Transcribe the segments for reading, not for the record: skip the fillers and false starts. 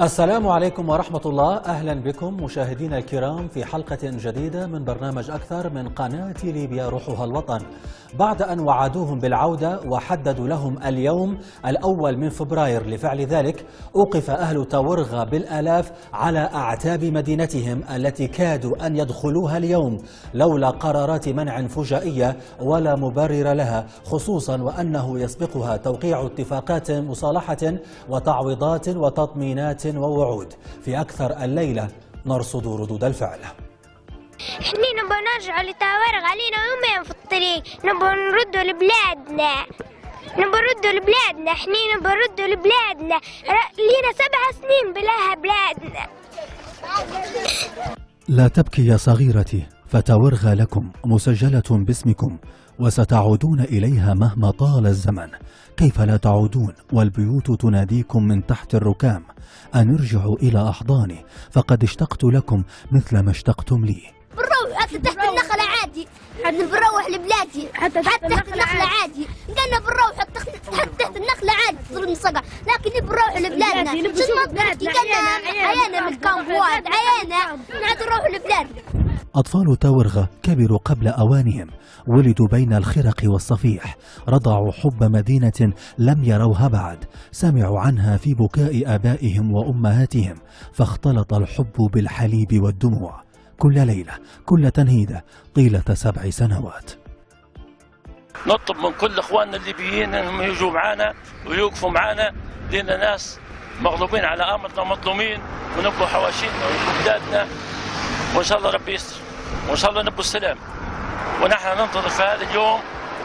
السلام عليكم ورحمة الله. أهلا بكم مشاهدينا الكرام في حلقة جديدة من برنامج أكثر من قناة ليبيا روحها الوطن. بعد أن وعدوهم بالعودة وحددوا لهم اليوم الأول من فبراير لفعل ذلك، أوقف أهل تاورغا بالآلاف على أعتاب مدينتهم التي كادوا أن يدخلوها اليوم لولا قرارات منع فجائية ولا مبرر لها، خصوصا وأنه يسبقها توقيع اتفاقات مصالحة وتعويضات وتطمينات ووعود. في أكثر الليلة نرصد ردود الفعل. احنا نبغى نرجع لتاورغ، علينا يومين في الطريق، نبغى نردوا لبلادنا، احنا نبغى نردوا لبلادنا، لينا 7 سنين بلاها بلادنا. لا تبكي يا صغيرتي، فتاورغا لكم مسجلة باسمكم وستعودون إليها مهما طال الزمن. كيف لا تعودون والبيوت تناديكم من تحت الركام أن ارجعوا إلى أحضاني، فقد اشتقت لكم مثل ما اشتقتم لي. بنروح حتى تحت النخلة عادي، بنروح لبلادي حتى تحت النخلة عادي، قلنا بنروح حتى تحت النخلة عادي تصير نصقع، لكن بنروح لبلادنا. شو نحكي قلنا عيانا من الكامبوات، عيانا نعد نروح لبلادنا. أطفال تاورغا كبروا قبل أوانهم، ولدوا بين الخرق والصفيح، رضعوا حب مدينة لم يروها بعد، سمعوا عنها في بكاء آبائهم وأمهاتهم، فاختلط الحب بالحليب والدموع كل ليلة، كل تنهيدة طيلة 7 سنوات. نطلب من كل اخواننا الليبيين انهم يجوا معنا ويوقفوا معنا، لنا ناس مغلوبين على امرنا ومظلومين، ونبقوا حواشينا ونبقوا بلادنا، وان شاء الله ربي يستر، وان شاء الله نبقوا السلام. ونحن ننتظر في هذا اليوم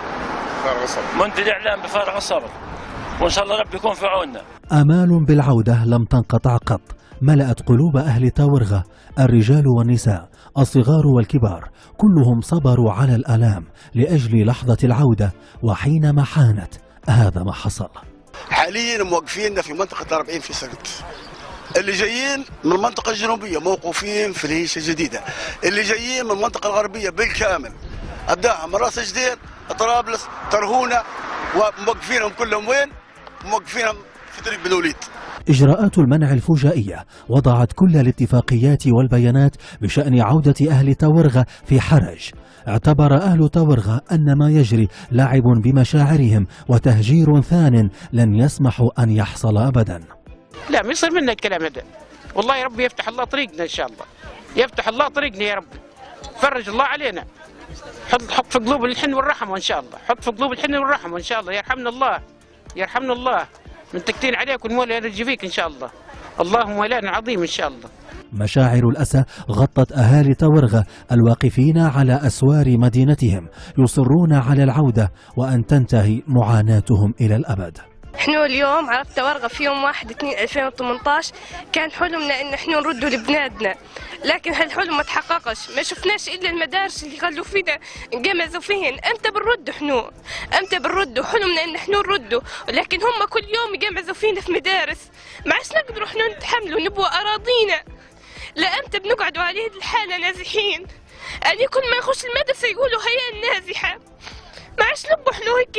منذ الاعلام بفارغ الصبر، وان شاء الله ربي يكون في عوننا. آمال بالعودة لم تنقطع قط، ملأت قلوب أهل تاورغا، الرجال والنساء، الصغار والكبار، كلهم صبروا على الآلام لأجل لحظة العودة، وحينما حانت هذا ما حصل. حاليا موقفين في منطقة 40 في سرت، اللي جايين من المنطقة الجنوبية موقوفين في الهيشة الجديدة، اللي جايين من المنطقة الغربية بالكامل، الداعم، راس جدير، طرابلس، ترهونة، وموقفينهم كلهم وين؟ موقفينهم في طريق بن وليد. إجراءات المنع الفجائية وضعت كل الاتفاقيات والبيانات بشأن عودة أهل تاورغا في حرج. اعتبر أهل تاورغا أن ما يجري لعب بمشاعرهم وتهجير ثان لن يسمح أن يحصل أبدا. لا، ما يصير منا الكلام هذا، والله ربي يفتح الله طريقنا إن شاء الله، يفتح الله طريقنا يا ربي، فرج الله علينا، حط في قلوب الحن والرحم وإن شاء الله، حط في قلوب الحن والرحم وإن شاء الله، يرحمنا الله، يرحمنا الله من تكتين عليك والمولى يرجي فيك إن شاء الله، اللهم مولانا عظيم إن شاء الله. مشاعر الأسى غطت أهالي تاورغا الواقفين على أسوار مدينتهم، يصرون على العودة وأن تنتهي معاناتهم إلى الأبد. احنا اليوم عرفت تاورغا في يوم 1/2/2018 كان حلمنا ان احنا نردوا لبلادنا، لكن هالحلم ما تحققش، ما شفناش الا المدارس اللي خلوا فينا نقمزوا فيهن. امتى بنردوا احنا؟ امتى بنردوا؟ حلمنا ان احنا نردوا، لكن هم كل يوم يقمزوا فينا في مدارس، ما عادش نقدروا احنا نتحملوا نبوا اراضينا. لا امتى بنقعدوا على هذه الحاله نازحين؟ يعني كل ما نخش المدرسه يقولوا هيا النازحه، ما عادش نبوا احنا هيك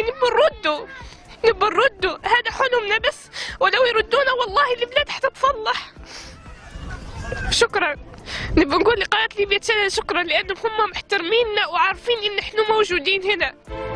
نبوا نردوا، هذا حلمنا بس، ولو يردونا والله البلاد حتتصلح. شكرا، نبي نقول لقناة ليبيا تشانل شكرا لأنهم هم محترميننا وعارفين إن احنا موجودين هنا.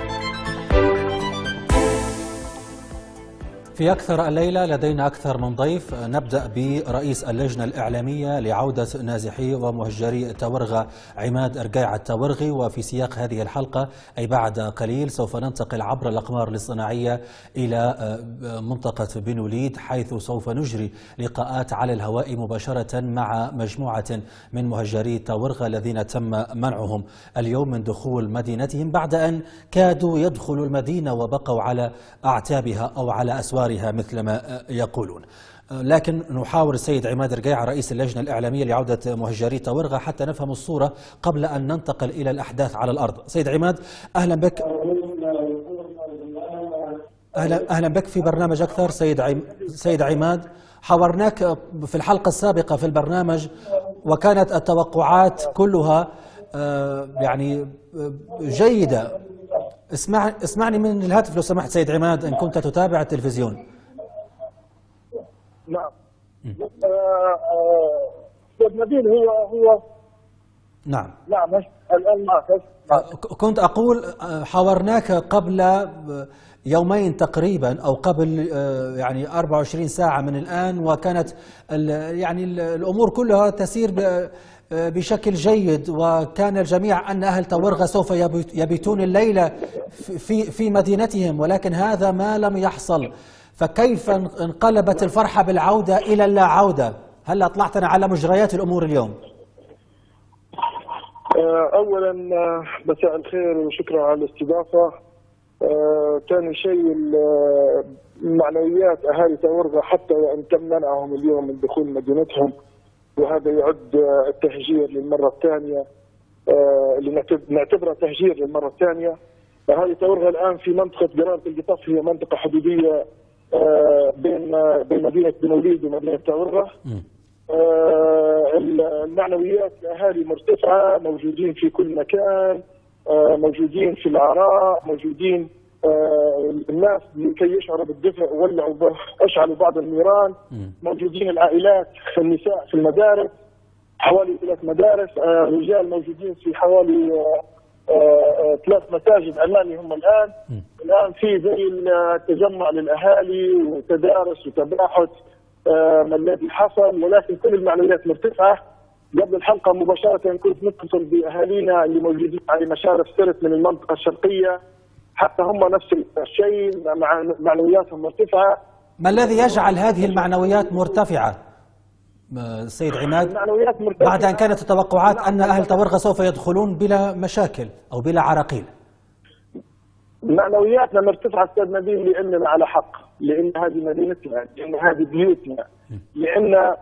في أكثر الليلة لدينا أكثر من ضيف. نبدأ برئيس اللجنة الإعلامية لعودة نازحي ومهجري تاورغا عماد رقيع التاورغي. وفي سياق هذه الحلقة أي بعد قليل سوف ننتقل عبر الأقمار الاصطناعية إلى منطقة بن وليد، حيث سوف نجري لقاءات على الهواء مباشرة مع مجموعة من مهجري تاورغا الذين تم منعهم اليوم من دخول مدينتهم بعد أن كادوا يدخلوا المدينة وبقوا على أعتابها أو على أسوارها مثل ما يقولون. لكن نحاور السيد عماد رقيع رئيس اللجنة الإعلامية لعودة مهجري تاورغا حتى نفهم الصورة قبل أن ننتقل إلى الأحداث على الأرض. سيد عماد، أهلا بك. أهلا بك في برنامج أكثر. سيد عماد، حاورناك في الحلقة السابقة في البرنامج وكانت التوقعات كلها يعني جيدة. اسمعني من الهاتف لو سمحت سيد عماد إن كنت تتابع التلفزيون. نعم. استاذ نبيل هو نعم الان معك. كنت أقول حاورناك قبل يومين تقريبا أو قبل يعني 24 ساعة من الآن، وكانت يعني الأمور كلها تسير بشكل جيد، وكان الجميع أن أهل تورغة سوف يبيتون الليلة في مدينتهم، ولكن هذا ما لم يحصل. فكيف انقلبت الفرحة بالعودة إلى اللا عودة؟ هل أطلعتنا على مجريات الأمور اليوم؟ اولا مساء الخير وشكرا على الاستضافه. ثاني شيء معنويات اهالي تورغة حتى وان تم منعهم اليوم من دخول مدينتهم، وهذا يعد التهجير للمره الثانيه، اللي نعتبره تهجير للمره الثانيه. اهالي تورغة الان في منطقه قرارة القطف، هي منطقه حدوديه بين مدينه بن وليد ومدينه تورغة. المعنويات الاهالي مرتفعه، موجودين في كل مكان، موجودين في العراء، موجودين الناس لكي يشعروا بالدفء اشعلوا بعض النيران، موجودين العائلات، النساء في المدارس، حوالي 3 مدارس، الرجال موجودين في حوالي 3 مساجد امامي هم الان في زي التجمع للاهالي وتدارس وتباحث ما الذي حصل، ولكن كل المعنويات مرتفعه. قبل الحلقه مباشره كنت متصل باهالينا اللي موجودين على مشارف سرت من المنطقه الشرقيه، حتى هم نفس الشيء، معنوياتهم مرتفعه. ما الذي يجعل هذه المعنويات مرتفعه السيد عماد؟ المعنويات مرتفعه بعد ان كانت التوقعات ان اهل تورغة سوف يدخلون بلا مشاكل او بلا عراقيل. معنوياتنا مرتفعه استاذ نبيل لاننا على حق، لان هذه مدينتنا، لان هذه بيوتنا، لان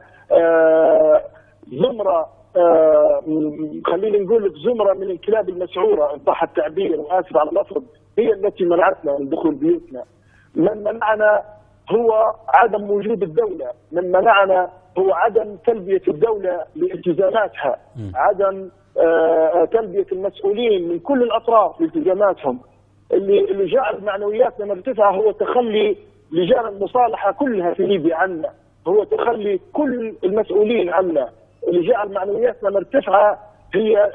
زمره خلينا نقول لك زمره من الكلاب المسعوره ان صح التعبير واسف على اللفظ، هي التي منعتنا من دخول بيوتنا. من منعنا هو عدم وجود الدوله، من منعنا هو عدم تلبيه الدوله لالتزاماتها، عدم تلبيه المسؤولين من كل الاطراف لالتزاماتهم. اللي جعل معنوياتنا مرتفعه هو تخلي لجان المصالحه كلها في ليبيا عنا، هو تخلي كل المسؤولين عنا. اللي جعل معنوياتنا مرتفعه هي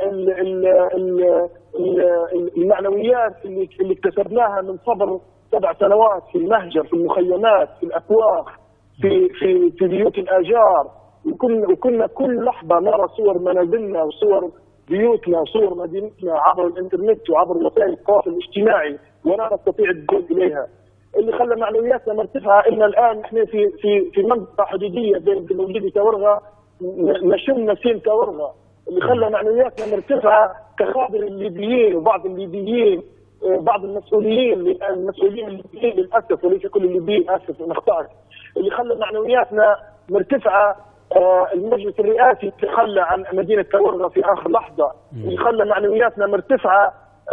المعنويات اللي اكتسبناها من صبر 7 سنوات في المهجر، في المخيمات، في الاسواق، في بيوت الاجار، وكنا كل لحظه نرى صور منازلنا وصور بيوتنا وصور مدينتنا عبر الانترنت وعبر وسائل التواصل الاجتماعي، ولا نستطيع الدخول اليها. اللي خلى معنوياتنا مرتفعه ان الان احنا في منطقه حدوديه بين بن وليد وتورغة، نشم نسيم تورغة. اللي خلى معنوياتنا مرتفعه كخابر الليبيين وبعض الليبيين، بعض المسؤولين الليبيين للاسف، وليس كل الليبيين، اسف انا اخطات. اللي خلى معنوياتنا مرتفعه المجلس الرئاسي تخلى عن مدينه تورغة في اخر لحظه. اللي خلى معنوياتنا مرتفعه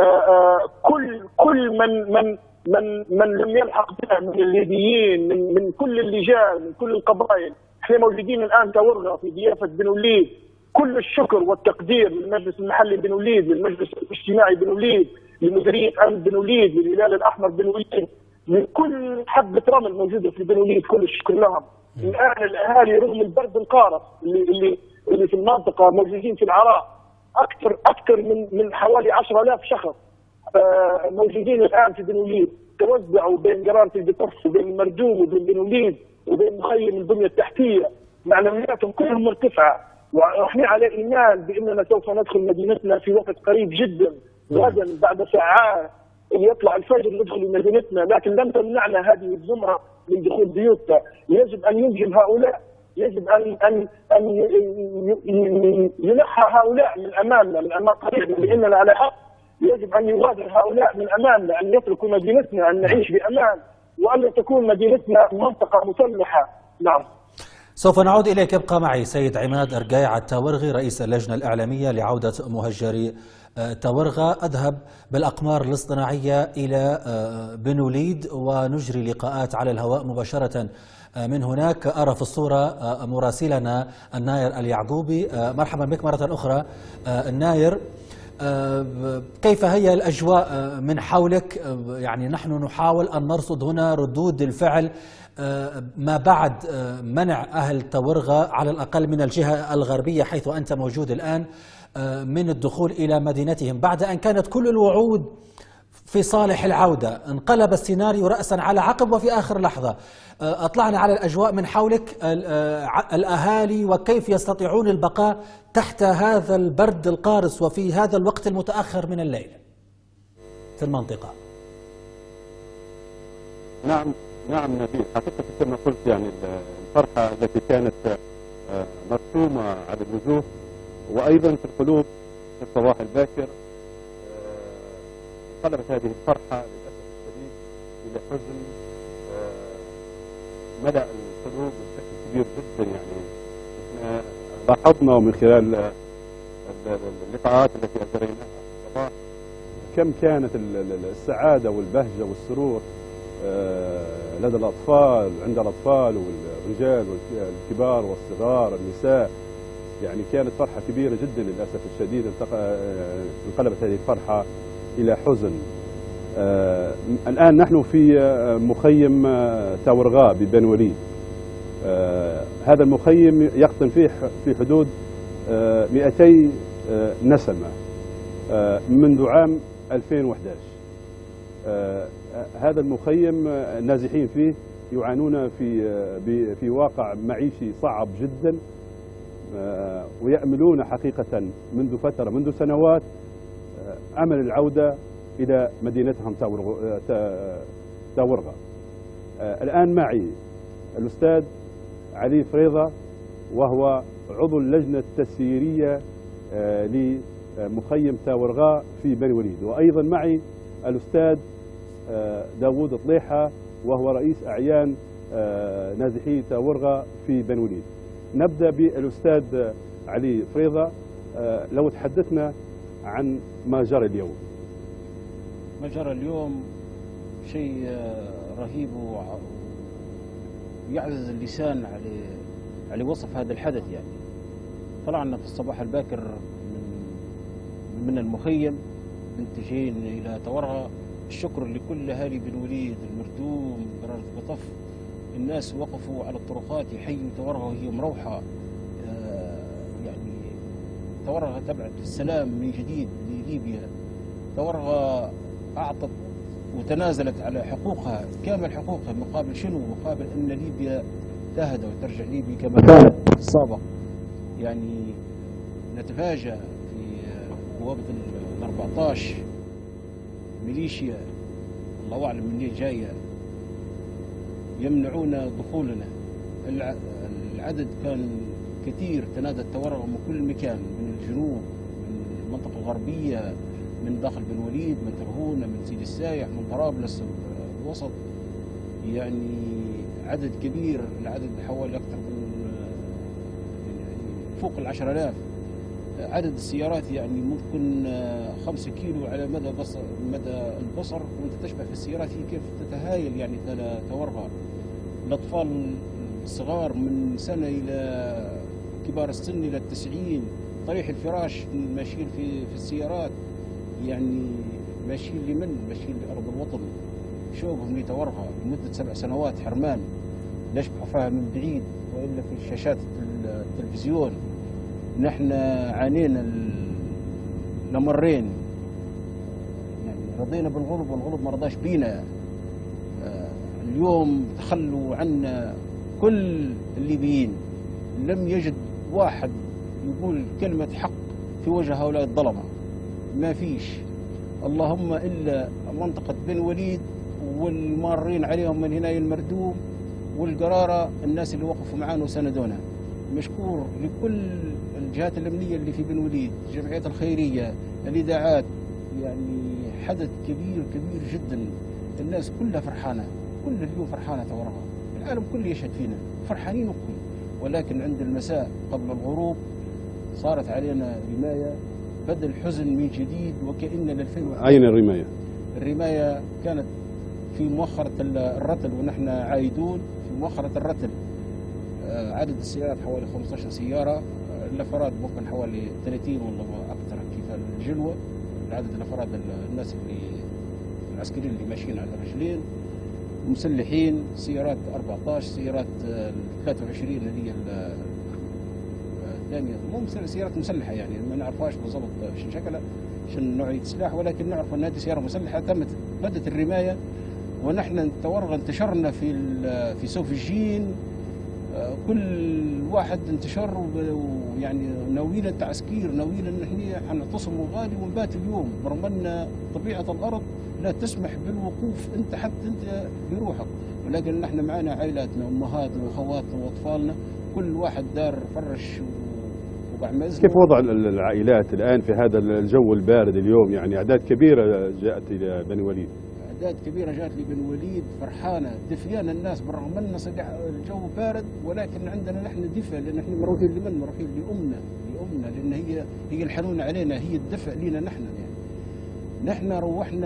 كل من لم يلحق بنا من الليبيين، من كل اللجان، من كل القبائل. احنا موجودين الان تورغة في ضيافه بن وليد. كل الشكر والتقدير للمجلس المحلي بن وليد، للمجلس الاجتماعي بن وليد، لمديريه امن بن وليد، للهلال الاحمر بن وليد، من كل حبه رمل موجوده في بن وليد، كل الشكر لهم. الان الاهالي رغم البرد القارس اللي في المنطقه موجودين في العراء، اكثر من حوالي 10,000 شخص موجودين الان في بن وليد، توزعوا بين قرارة القطف وبين المردوم وبين بن وليد وبين مخيم البنيه التحتيه. معنوياتهم كلهم مرتفعه، ونحن على ايمان باننا سوف ندخل مدينتنا في وقت قريب جدا، غدا بعد ساعات يطلع الفجر ندخل مدينتنا، لكن لم تمنعنا هذه الزمره من دخول بيوتنا. يجب ان ينجم هؤلاء، يجب ان ينحى هؤلاء من امامنا، من امام طريقنا، لاننا على حق. يجب ان يغادر هؤلاء من امامنا، ان يتركوا مدينتنا، ان نعيش بامان، وان لا تكون مدينتنا منطقه مسلحه. نعم. سوف نعود إليك، ابقى معي. سيد عماد أرجايع التاورغي رئيس اللجنة الإعلامية لعودة مهجري تاورغة. أذهب بالأقمار الاصطناعية إلى بن وليد ونجري لقاءات على الهواء مباشرة من هناك. أرى في الصورة مراسلنا الناير اليعقوبي. مرحبا بك مرة أخرى الناير. كيف هي الأجواء من حولك؟ يعني نحن نحاول أن نرصد هنا ردود الفعل ما بعد منع أهل تورغة على الأقل من الجهة الغربية حيث أنت موجود الآن من الدخول إلى مدينتهم، بعد أن كانت كل الوعود في صالح العودة، انقلب السيناريو رأسا على عقب وفي آخر لحظة. أطلعنا على الأجواء من حولك، الأهالي وكيف يستطيعون البقاء تحت هذا البرد القارس وفي هذا الوقت المتأخر من الليل في المنطقة. نعم نبيل، حقيقة كما قلت يعني الفرحة التي كانت مرسومة على الوجوه وأيضا في القلوب في الصباح الباكر، انقلبت هذه الفرحة للأسف الشديد إلى حزن ملأ القلوب بشكل كبير جدا. يعني احنا لاحظنا من خلال اللقاءات التي أجريناها في الصباح كم كانت السعادة والبهجة والسرور لدى الأطفال، عند الأطفال والرجال والكبار والصغار النساء. يعني كانت فرحة كبيرة جدا. للأسف الشديد انقلبت هذه الفرحة إلى حزن. الآن نحن في مخيم تاورغا ببن وليد. هذا المخيم يقطن فيه في حدود 200 نسمة منذ عام 2011. هذا المخيم النازحين فيه يعانون في واقع معيشي صعب جدا، ويأملون حقيقة منذ فترة، منذ سنوات، أمل العودة إلى مدينتهم تاورغا. الآن معي الأستاذ علي فريضة، وهو عضو اللجنة التسييرية لمخيم تاورغا في بن وليد، وأيضا معي الأستاذ داوود طليحة، وهو رئيس أعيان نازحي تاورغا في بن وليد. نبدأ بالأستاذ علي فريضة. لو تحدثنا عن ما جرى اليوم. ما جرى اليوم شيء رهيب ويعزز اللسان على وصف هذا الحدث. يعني طلعنا في الصباح الباكر من المخيم متجهين إلى تاورغا. الشكر لكل أهالي بن وليد، المردوم، قرارة قطف. الناس وقفوا على الطرقات يحيوا تاورغا وهي مروحة. يعني تاورغا تبعت السلام من جديد لليبيا. تاورغا أعطت وتنازلت على حقوقها، كامل حقوقها، مقابل شنو؟ مقابل أن ليبيا تهدى وترجع ليبيا كما كانت في السابق. يعني نتفاجأ في بوابة 14 ميليشيا الله أعلم من ليه جاية يمنعون دخولنا. العدد كان كثير، تنادت تاورغا من كل مكان، من الجنوب، من المنطقة الغربية، من داخل بن وليد، من ترهونة، من سيدي السايح، من طرابلس الوسط. يعني عدد كبير، العدد حوالي أكثر من فوق 10,000. عدد السيارات يعني ممكن 5 كيلو على مدى البصر، وانت تشبه في السيارات هي كيف تتهايل يعني تاورغا. الأطفال الصغار من سنة إلى كبار السن إلى 90، طريح الفراش ماشيين في السيارات. يعني ماشيين ماشيين لأرض الوطن، شوقهم لتاورغا لمدة 7 سنوات حرمان، نشبح فيها من بعيد وإلا في شاشات التلفزيون. نحن عانينا الأمرين، يعني رضينا بالغلب والغلب ما رضاش بينا. اليوم تخلوا عنا كل الليبيين، لم يجد واحد يقول كلمة حق في وجه هؤلاء الظلمة، ما فيش. اللهم إلا منطقة بن وليد والمارين عليهم من هنا المردوم والقرارة، الناس اللي وقفوا معانا وساندونا. مشكور لكل الجهات الأمنية اللي في بن وليد، الجمعيات الخيرية، الإذاعات. يعني حدث كبير جدا. الناس كلها فرحانة، كل اليوم فرحانة تاورغا، العالم كله يشهد فينا فرحانين وكل. ولكن عند المساء قبل الغروب صارت علينا رماية، بدأ الحزن من جديد وكأن أين الرماية؟ الرماية كانت في مؤخرة الرتل ونحن عايدون في مؤخرة الرتل. عدد السيارات حوالي 15 سيارة، الأفراد ممكن حوالي 30 والله أكثر كيف الجلوة. عدد الأفراد الناس اللي العسكريين اللي ماشيين على الرجلين. مسلحين، سيارات 14، سيارات 23 اللي هي الثانيه، مو سيارات مسلحه يعني ما نعرفهاش بالضبط شو شكلها شنو نوعيه السلاح، ولكن نعرف ان هذه سياره مسلحه بدت الرمايه. ونحن تورغ انتشرنا في سوفجين، كل واحد انتشر ويعني ناويين التعسكير، ناويين ان احنا حنعتصم غالي ونبات اليوم، برغم ان طبيعه الارض لا تسمح بالوقوف انت حتى انت بروحك، ولكن نحن معنا عائلاتنا، امهاتنا واخواتنا واطفالنا، كل واحد دار فرش وبعمز. كيف وضع العائلات الان في هذا الجو البارد اليوم؟ يعني اعداد كبيره جاءت الى بني وليد. أعداد كبيرة جات لبني وليد، فرحانة دفيانة الناس، بالرغم أن الجو بارد، ولكن عندنا نحن دفء، لأن احنا مروحين لمن؟ مروحين لأمنا، لأن هي الحنون علينا، هي الدفء لنا نحن. يعني نحن روحنا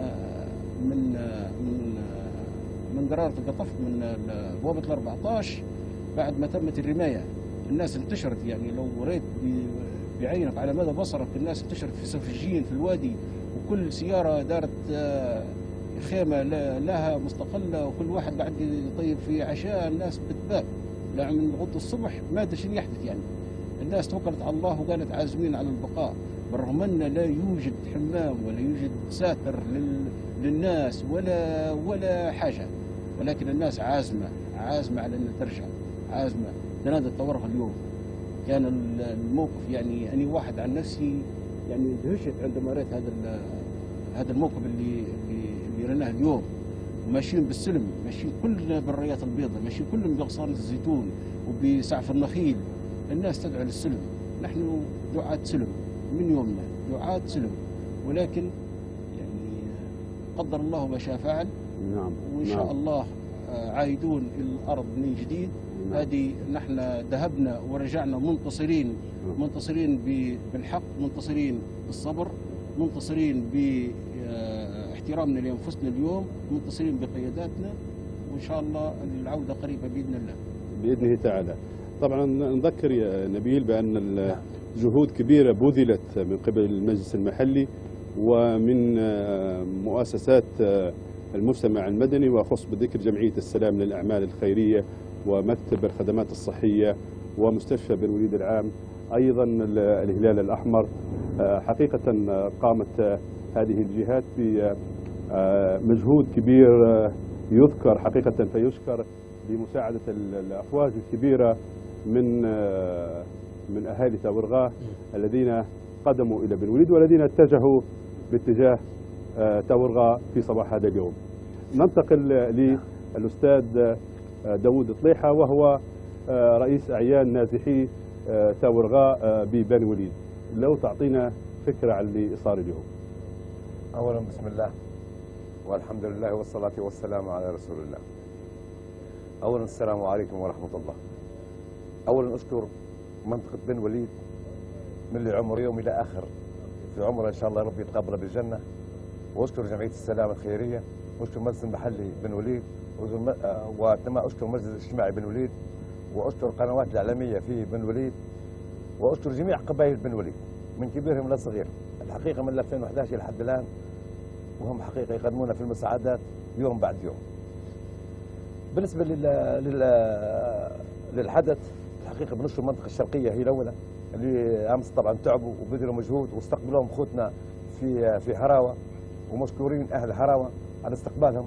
من قرارة القطف، من بوابة ال14 بعد ما تمت الرماية. الناس انتشرت، يعني لو ريت بعينك على مدى بصرك الناس انتشرت في سوفجين في الوادي، وكل سيارة دارت خيمة لها مستقلة، وكل واحد بعد يطيب في عشاء. الناس بتبات من غد الصبح ما ادري شنو يحدث. يعني الناس توكلت على الله وقالت عازمين على البقاء، بالرغم ان لا يوجد حمام ولا يوجد ساتر للناس ولا حاجة، ولكن الناس عازمة على ان ترجع، عازمة. تنادى التورغ اليوم كان الموقف، يعني أنا واحد عن نفسي يعني دهشت عندما رأيت هذا الموقف اللي رناه اليوم. وماشيين بالسلم، ماشيين كلنا بالرايات البيضاء، ماشيين كلهم بأغصان الزيتون وبسعف النخيل. الناس تدعو للسلم، نحن دعاة سلم من يومنا، دعاة سلم، ولكن يعني قدر الله ما شاء فعل. نعم. وإن شاء الله عايدون إلى الأرض من جديد. هذه نحن ذهبنا ورجعنا منتصرين بالحق، منتصرين بالصبر، منتصرين باحترامنا لأنفسنا اليوم، منتصرين بقياداتنا، وإن شاء الله العودة قريبة بإذن الله. بإذنه تعالى. طبعا نذكر يا نبيل بأن جهود كبيرة بذلت من قبل المجلس المحلي ومن مؤسسات المجتمع المدني، وأخص بذكر جمعية السلام للأعمال الخيرية ومكتب الخدمات الصحية ومستشفى بن وليد العام، أيضا الهلال الأحمر. حقيقة قامت هذه الجهات بمجهود كبير يذكر حقيقة فيشكر لمساعدة الأفواج الكبيرة من أهالي تاورغا الذين قدموا إلى بن وليد والذين اتجهوا باتجاه تاورغا في صباح هذا اليوم. ننتقل للأستاذ داود طليحة، وهو رئيس أعيان نازحي تاورغا ببن وليد. لو تعطينا فكرة عن اللي صار اليوم. أولا بسم الله والحمد لله والصلاة والسلام على رسول الله. أولا السلام عليكم ورحمة الله. أولا أشكر منطقة بن وليد من اللي عمر يوم إلى آخر في عمره، إن شاء الله ربي يتقبله بالجنة. وأشكر جمعية السلام الخيرية، وأشكر مجلس المحلي بن وليد، وكما أشكر مجلس الاجتماعي بن وليد، وأشكر القنوات الإعلامية في بن وليد، وأشكر جميع قبائل بن وليد من كبيرهم إلى صغير. الحقيقة من 2011 لحد الآن وهم حقيقة يقدمون في المساعدات يوم بعد يوم. بالنسبة للحدث، الحقيقة بنشكر المنطقة الشرقية هي الأولى اللي أمس طبعا تعبوا وبذلوا مجهود واستقبلوهم أخوتنا في هراوة، ومشكورين أهل هراوة على استقبالهم.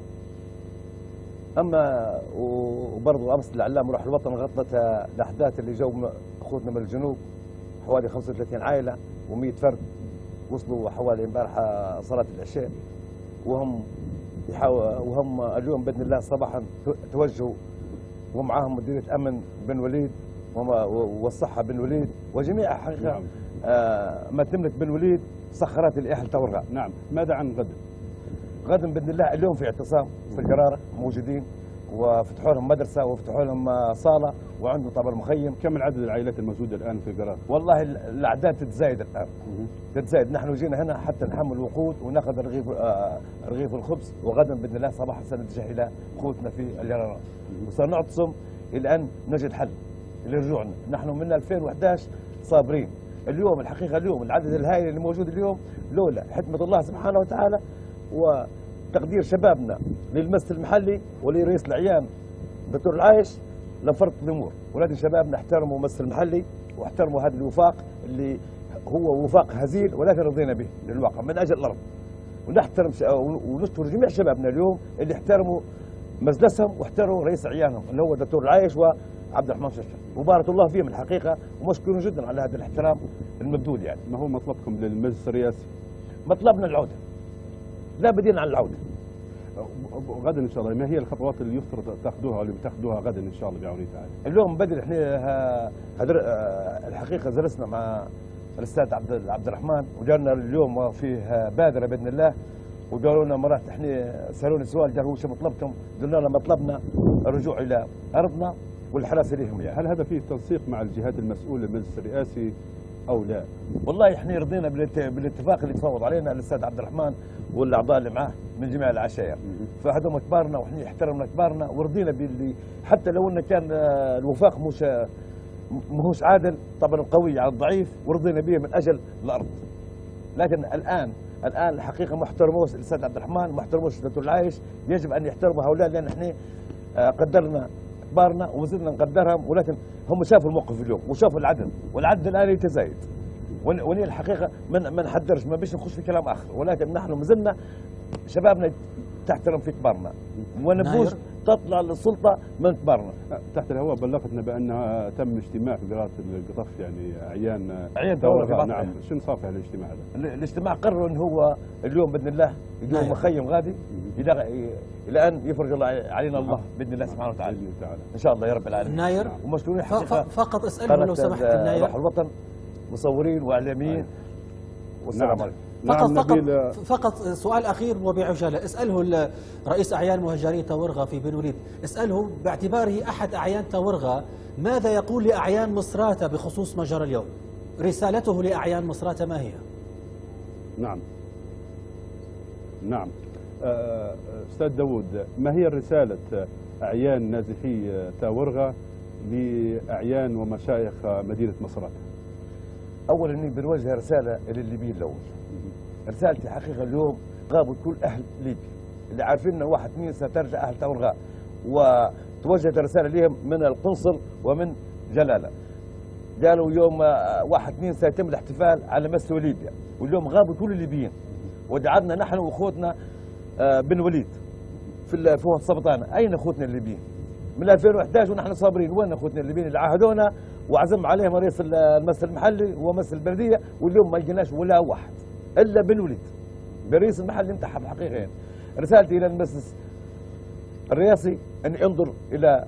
أما وبرضه أمس الإعلام روح الوطن غطت الأحداث اللي جو أخوتنا من الجنوب، حوالي 35 عائلة و100 فرد وصلوا حوالي امبارح صلاة العشاء، وهم اليوم بإذن الله صباحا توجهوا ومعاهم مديرية أمن بن وليد والصحة بن وليد وجميع حقيقة ما تملك بن وليد سخرات الإحل تورغا. نعم. ماذا عن غد؟ غدا بإذن الله اليوم في اعتصام في القرارة موجودين، وفتحوا لهم مدرسة وفتحوا لهم صالة وعندهم طبعا مخيم. كم العدد العائلات الموجودة الآن في القرارة؟ والله الأعداد تتزايد الآن، تتزايد. نحن جينا هنا حتى نحمل الوقود وناخذ رغيف الخبز، وغدا بإذن الله صباحا سنتجه إلى أخوتنا في القرارة وسنعتصم إلى أن نجد حل لرجوعنا. نحن من 2011 صابرين. اليوم الحقيقة اليوم العدد الهائل اللي موجود اليوم لولا حكمة الله سبحانه وتعالى تقدير شبابنا للمس المحلي ولرئيس الأعيان دكتور العايش لم فرط الأمور، ولكن شبابنا احترموا المس المحلي واحترموا هذا الوفاق اللي هو وفاق هزيل ولكن رضينا به للواقع من أجل الأرض. ونحترم ونشكر جميع شبابنا اليوم اللي احترموا مجلسهم واحترموا رئيس أعيانهم اللي هو دكتور العايش وعبد الرحمن شرشر، وبارك الله فيهم الحقيقة، ومشكورين جدا على هذا الاحترام المبذول. يعني ما هو مطلبكم للمجلس الرئاسي؟ مطلبنا العودة، لا بدينا عن العودة. غدا ان شاء الله ما هي الخطوات اللي يفترض تاخذوها واللي بتاخذوها غدا ان شاء الله بعون الله تعالى؟ اليوم بدري احنا الحقيقة جلسنا مع الاستاذ عبد الرحمن وجانا اليوم فيه بادرة باذن الله، وقالوا لنا مرات احنا سالوني سؤال قالوا شو مطلبكم؟ قلنا لهم مطلبنا الرجوع الى ارضنا والحراسه لهم. يعني هل هذا فيه تنسيق مع الجهات المسؤوله المجلس الرئاسي او لا؟ والله احنا رضينا بالاتفاق اللي تفاوض علينا الاستاذ عبد الرحمن والاعضاء اللي معاه من جميع العشائر، فهذول كبارنا واحنا احترمنا كبارنا ورضينا باللي حتى لو انه كان الوفاق مش عادل طبعا القوي على الضعيف، ورضينا به من اجل الارض. لكن الان الحقيقه ما احترموش الاستاذ عبد الرحمن، ما احترموش دكتور العايش، يجب ان يحترموا هؤلاء لان احنا قدرنا كبارنا وزدنا نقدرهم، ولكن هم شافوا الموقف اليوم وشافوا العدل، والعدل الان يتزايد. وني الحقيقه ما نحذرش، ما بيش نخش في كلام اخر، ولكن نحن ما زلنا شبابنا تحترم في كبارنا وما نبوش تطلع للسلطه من كبارنا. تحت الهواء بلغتنا بانها تم اجتماع في قراءه القطف يعني اعيان تورغه. نعم، شنو صار في الاجتماع هذا؟ الاجتماع قرروا ان هو اليوم باذن الله يقوم مخيم غادي الى ان يفرج الله علينا الله باذن الله سبحانه وتعالى. ان شاء الله يا رب العالمين. ناير ومشكورين فقط اسالهم لو سمحت الناير. روح الوطن مصورين واعلاميين والسلام عليكم. فقط سؤال أخير وبعجالة، اسأله رئيس أعيان مهجري تورغة في بن وليد، اسأله باعتباره أحد أعيان تورغة ماذا يقول لأعيان مصراتة بخصوص ما جرى اليوم؟ رسالته لأعيان مصراتة ما هي؟ نعم أستاذ داوود، ما هي رسالة أعيان نازحي تورغة لأعيان ومشايخ مدينة مصراتة؟ أولا إني بنوجه رسالة إلى الليبيين الأول. رسالتي حقيقة اليوم غابوا كل أهل ليبيا اللي عارفين إن 1 2 سترجع أهل تورغة، وتوجهت رسالة لهم من القنصل ومن جلالة. قالوا يوم 1 2 سيتم الاحتفال على مستوى ليبيا، واليوم غابوا كل الليبيين، ودعمنا نحن وأخوتنا بن وليد في وسط سبطانة. أين أخوتنا الليبيين؟ من 2011 ونحن صابرين، وين أخوتنا الليبيين اللي عاهدونا وعزم عليهم رئيس المجلس المحلي ومجلس البلدية، واليوم ما لقيناش ولا واحد الا بن وليد برئيس المحلي نتاعها الحقيقه. يعني رسالتي الى المجلس الرئاسي ان ينظر الى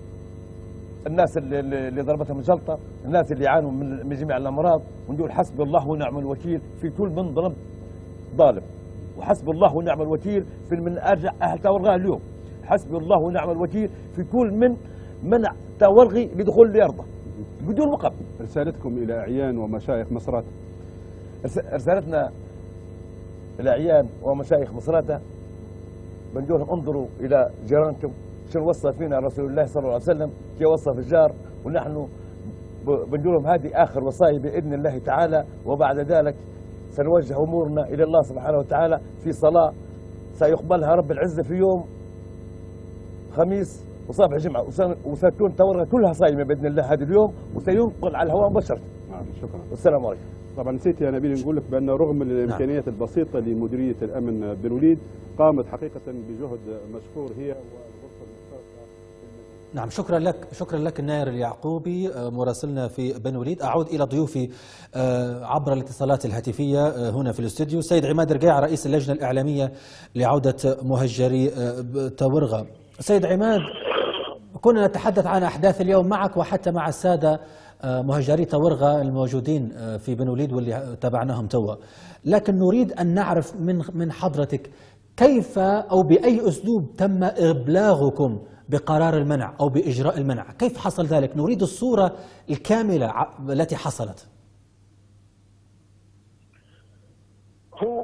الناس اللي ضربتهم الجلطه، الناس اللي يعانوا من جميع الامراض، ونقول حسبي الله ونعم الوكيل في كل من ظلم ظالم، وحسبي الله ونعم الوكيل في من ارجع اهل تورغه اليوم، حسبي الله ونعم الوكيل في كل من منع تورغي لدخول الارض بدون مقابل. رسالتكم الى اعيان ومشايخ مصراتة؟ رسالتنا الى اعيان ومشايخ مصراتة بنقول لهم انظروا الى جيرانكم، شنو وصى فينا رسول الله صلى الله عليه وسلم، كي وصى في الجار، ونحن بنقول لهم هذه اخر وصايا باذن الله تعالى، وبعد ذلك سنوجه امورنا الى الله سبحانه وتعالى في صلاه سيقبلها رب العزه في يوم خميس وصباح الجمعه، وستكون تورغه كلها صايمه باذن الله هذا اليوم، وسينقل على الهواء مباشره. شكرا. والسلام عليكم. طبعا نسيت يا نبيل نقول لك بان رغم الامكانيات البسيطه لمديريه الامن بن وليد قامت حقيقه بجهد مشكور هي والغرفه المشتركه. نعم، شكرا لك الناير اليعقوبي مراسلنا في بن وليد. اعود الى ضيوفي عبر الاتصالات الهاتفيه هنا في الاستوديو. السيد عماد رقيع رئيس اللجنه الاعلاميه لعوده مهجري تورغه. سيد عماد، كنا نتحدث عن احداث اليوم معك وحتى مع الساده مهجري تورغه الموجودين في بن وليد واللي تابعناهم توا، لكن نريد ان نعرف من حضرتك كيف او باي اسلوب تم ابلاغكم بقرار المنع او باجراء المنع، كيف حصل ذلك؟ نريد الصوره الكامله التي حصلت. هو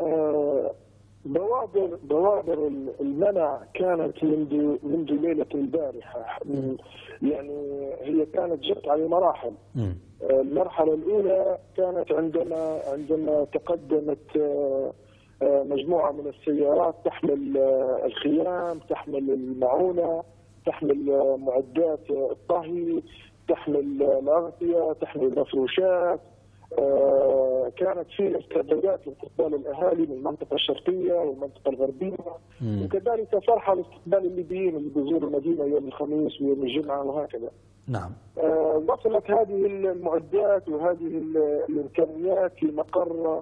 بوادر المنع كانت منذ ليلة البارحة، يعني هي كانت جت على مراحل. المرحلة الأولى كانت عندما تقدمت مجموعة من السيارات تحمل الخيام، تحمل المعونة، تحمل معدات الطهي، تحمل الأغطية، تحمل المفروشات. كانت في استعدادات لاستقبال الأهالي من المنطقة الشرقية والمنطقة الغربية، وكذلك فرحة لاستقبال الليبيين اللي بيزوروا المدينة يوم الخميس ويوم الجمعة وهكذا. نعم. وصلت هذه المعدات وهذه الإمكانيات في مقر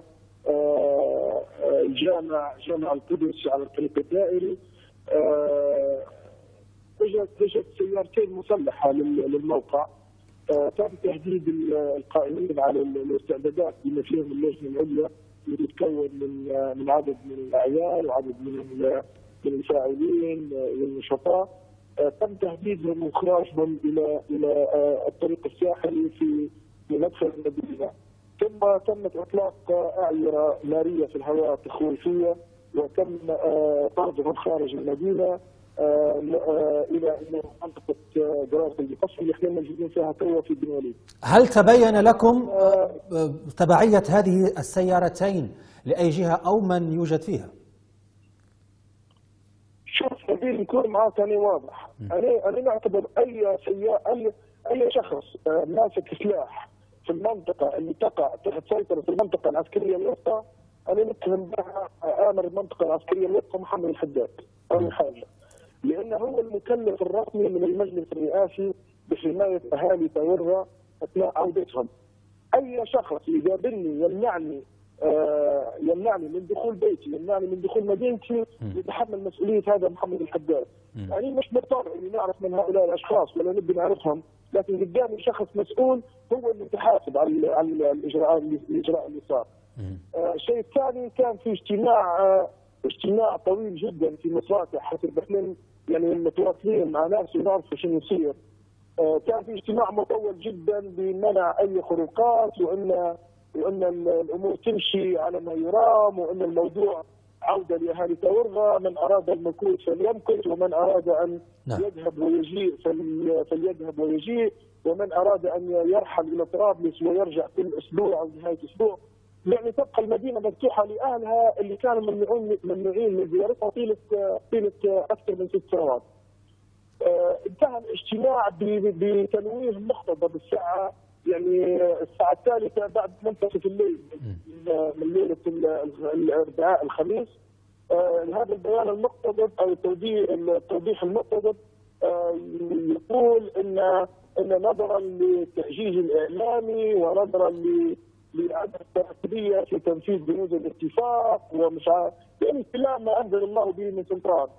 جامع القدس على الطريق الدائري. اجت سيارتين مسلحه للموقع. تم تهديد القائمين على الاستعدادات بما فيهم اللجنه العليا اللي تتكون من عدد من الاعيان وعدد من الفاعلين والنشطاء. تم تهديدهم واخراجهم الى الطريق الساحلي في مدخل المدينه. ثم تمت اطلاق اعيره ناريه في الهواء تخويفيه، وتم طردهم خارج المدينه الى منطقه جرارة القصر اللي احنا موجودين فيها توا في بن وليد. هل تبين لكم تبعيه هذه السيارتين لاي جهه او من يوجد فيها؟ شوف بدي نكون معك أنا واضح. انا نعتبر اي شخص ماسك سلاح في المنطقه اللي تقع تحت سيطره المنطقه العسكريه الوسطى، انا متهم بها امر المنطقه العسكريه الوسطى محمد الحداد. اول حاجه لانه هو المكلف الرسمي من المجلس الرئاسي بحمايه اهالي تاورغا اثناء عودتهم. اي شخص يقابلني يمنعني من دخول بيتي، يمنعني من دخول مدينتي، يتحمل مسؤوليه هذا محمد الحداد. يعني مش مضطر اني نعرف من هؤلاء الاشخاص ولا نبي نعرفهم، لكن قدامي شخص مسؤول هو اللي يتحاسب على الاجراء اللي صار. الشيء الثاني كان في اجتماع طويل جدا في مصراتة حسب احنا يعني متواصلين مع ناس ونعرف شنو يصير. كان في اجتماع مطول جدا بمنع اي خروقات، وان الامور تمشي على ما يرام، وان الموضوع عوده لاهالي تاورغا، من اراد المكوث فليمكث، ومن اراد ان يذهب ويجيء فليذهب ويجيء، ومن اراد ان يرحل الى طرابلس ويرجع كل اسبوع او نهايه اسبوع. يعني تبقى المدينه مفتوحه لاهلها اللي كانوا ممنوعين من زيارتها طيله اكثر من 6 سنوات. انتهى الاجتماع بتنويه مقتضب الساعه الثالثه بعد منتصف الليل من ليله الاربعاء الخميس. هذا البيان المقتضب او التوضيح المقتضب يقول ان نظرا للتهجيج الاعلامي ونظرا لعدم الترتيبيه في تنفيذ بنود الاتفاق ومش عارف يعني كلام ما انزل الله به من سلطان،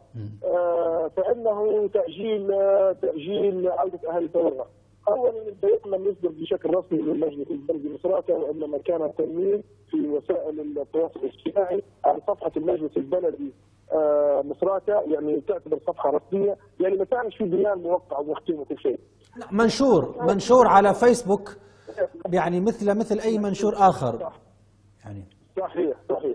فانه تاجيل عوده اهالي تاورغا. اولا البيان لم يصدر بشكل رسمي من مجلس البلدي مصراتة، وانما كان التنويه في وسائل التواصل الاجتماعي على صفحه المجلس البلدي مصراتة، يعني تعتبر صفحه رسميه، يعني ما كانش في بيان موقع ومختوم وكل شيء. منشور على فيسبوك يعني مثل اي منشور اخر. يعني صحيح.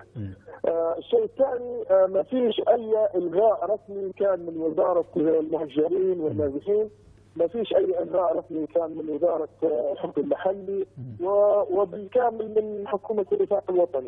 الشيء الثاني ما فيش اي الغاء رسمي كان من وزاره المهجرين والنازحين، ما فيش اي الغاء رسمي كان من وزاره الحكم المحلي وبالكامل من حكومه الرفاق الوطني.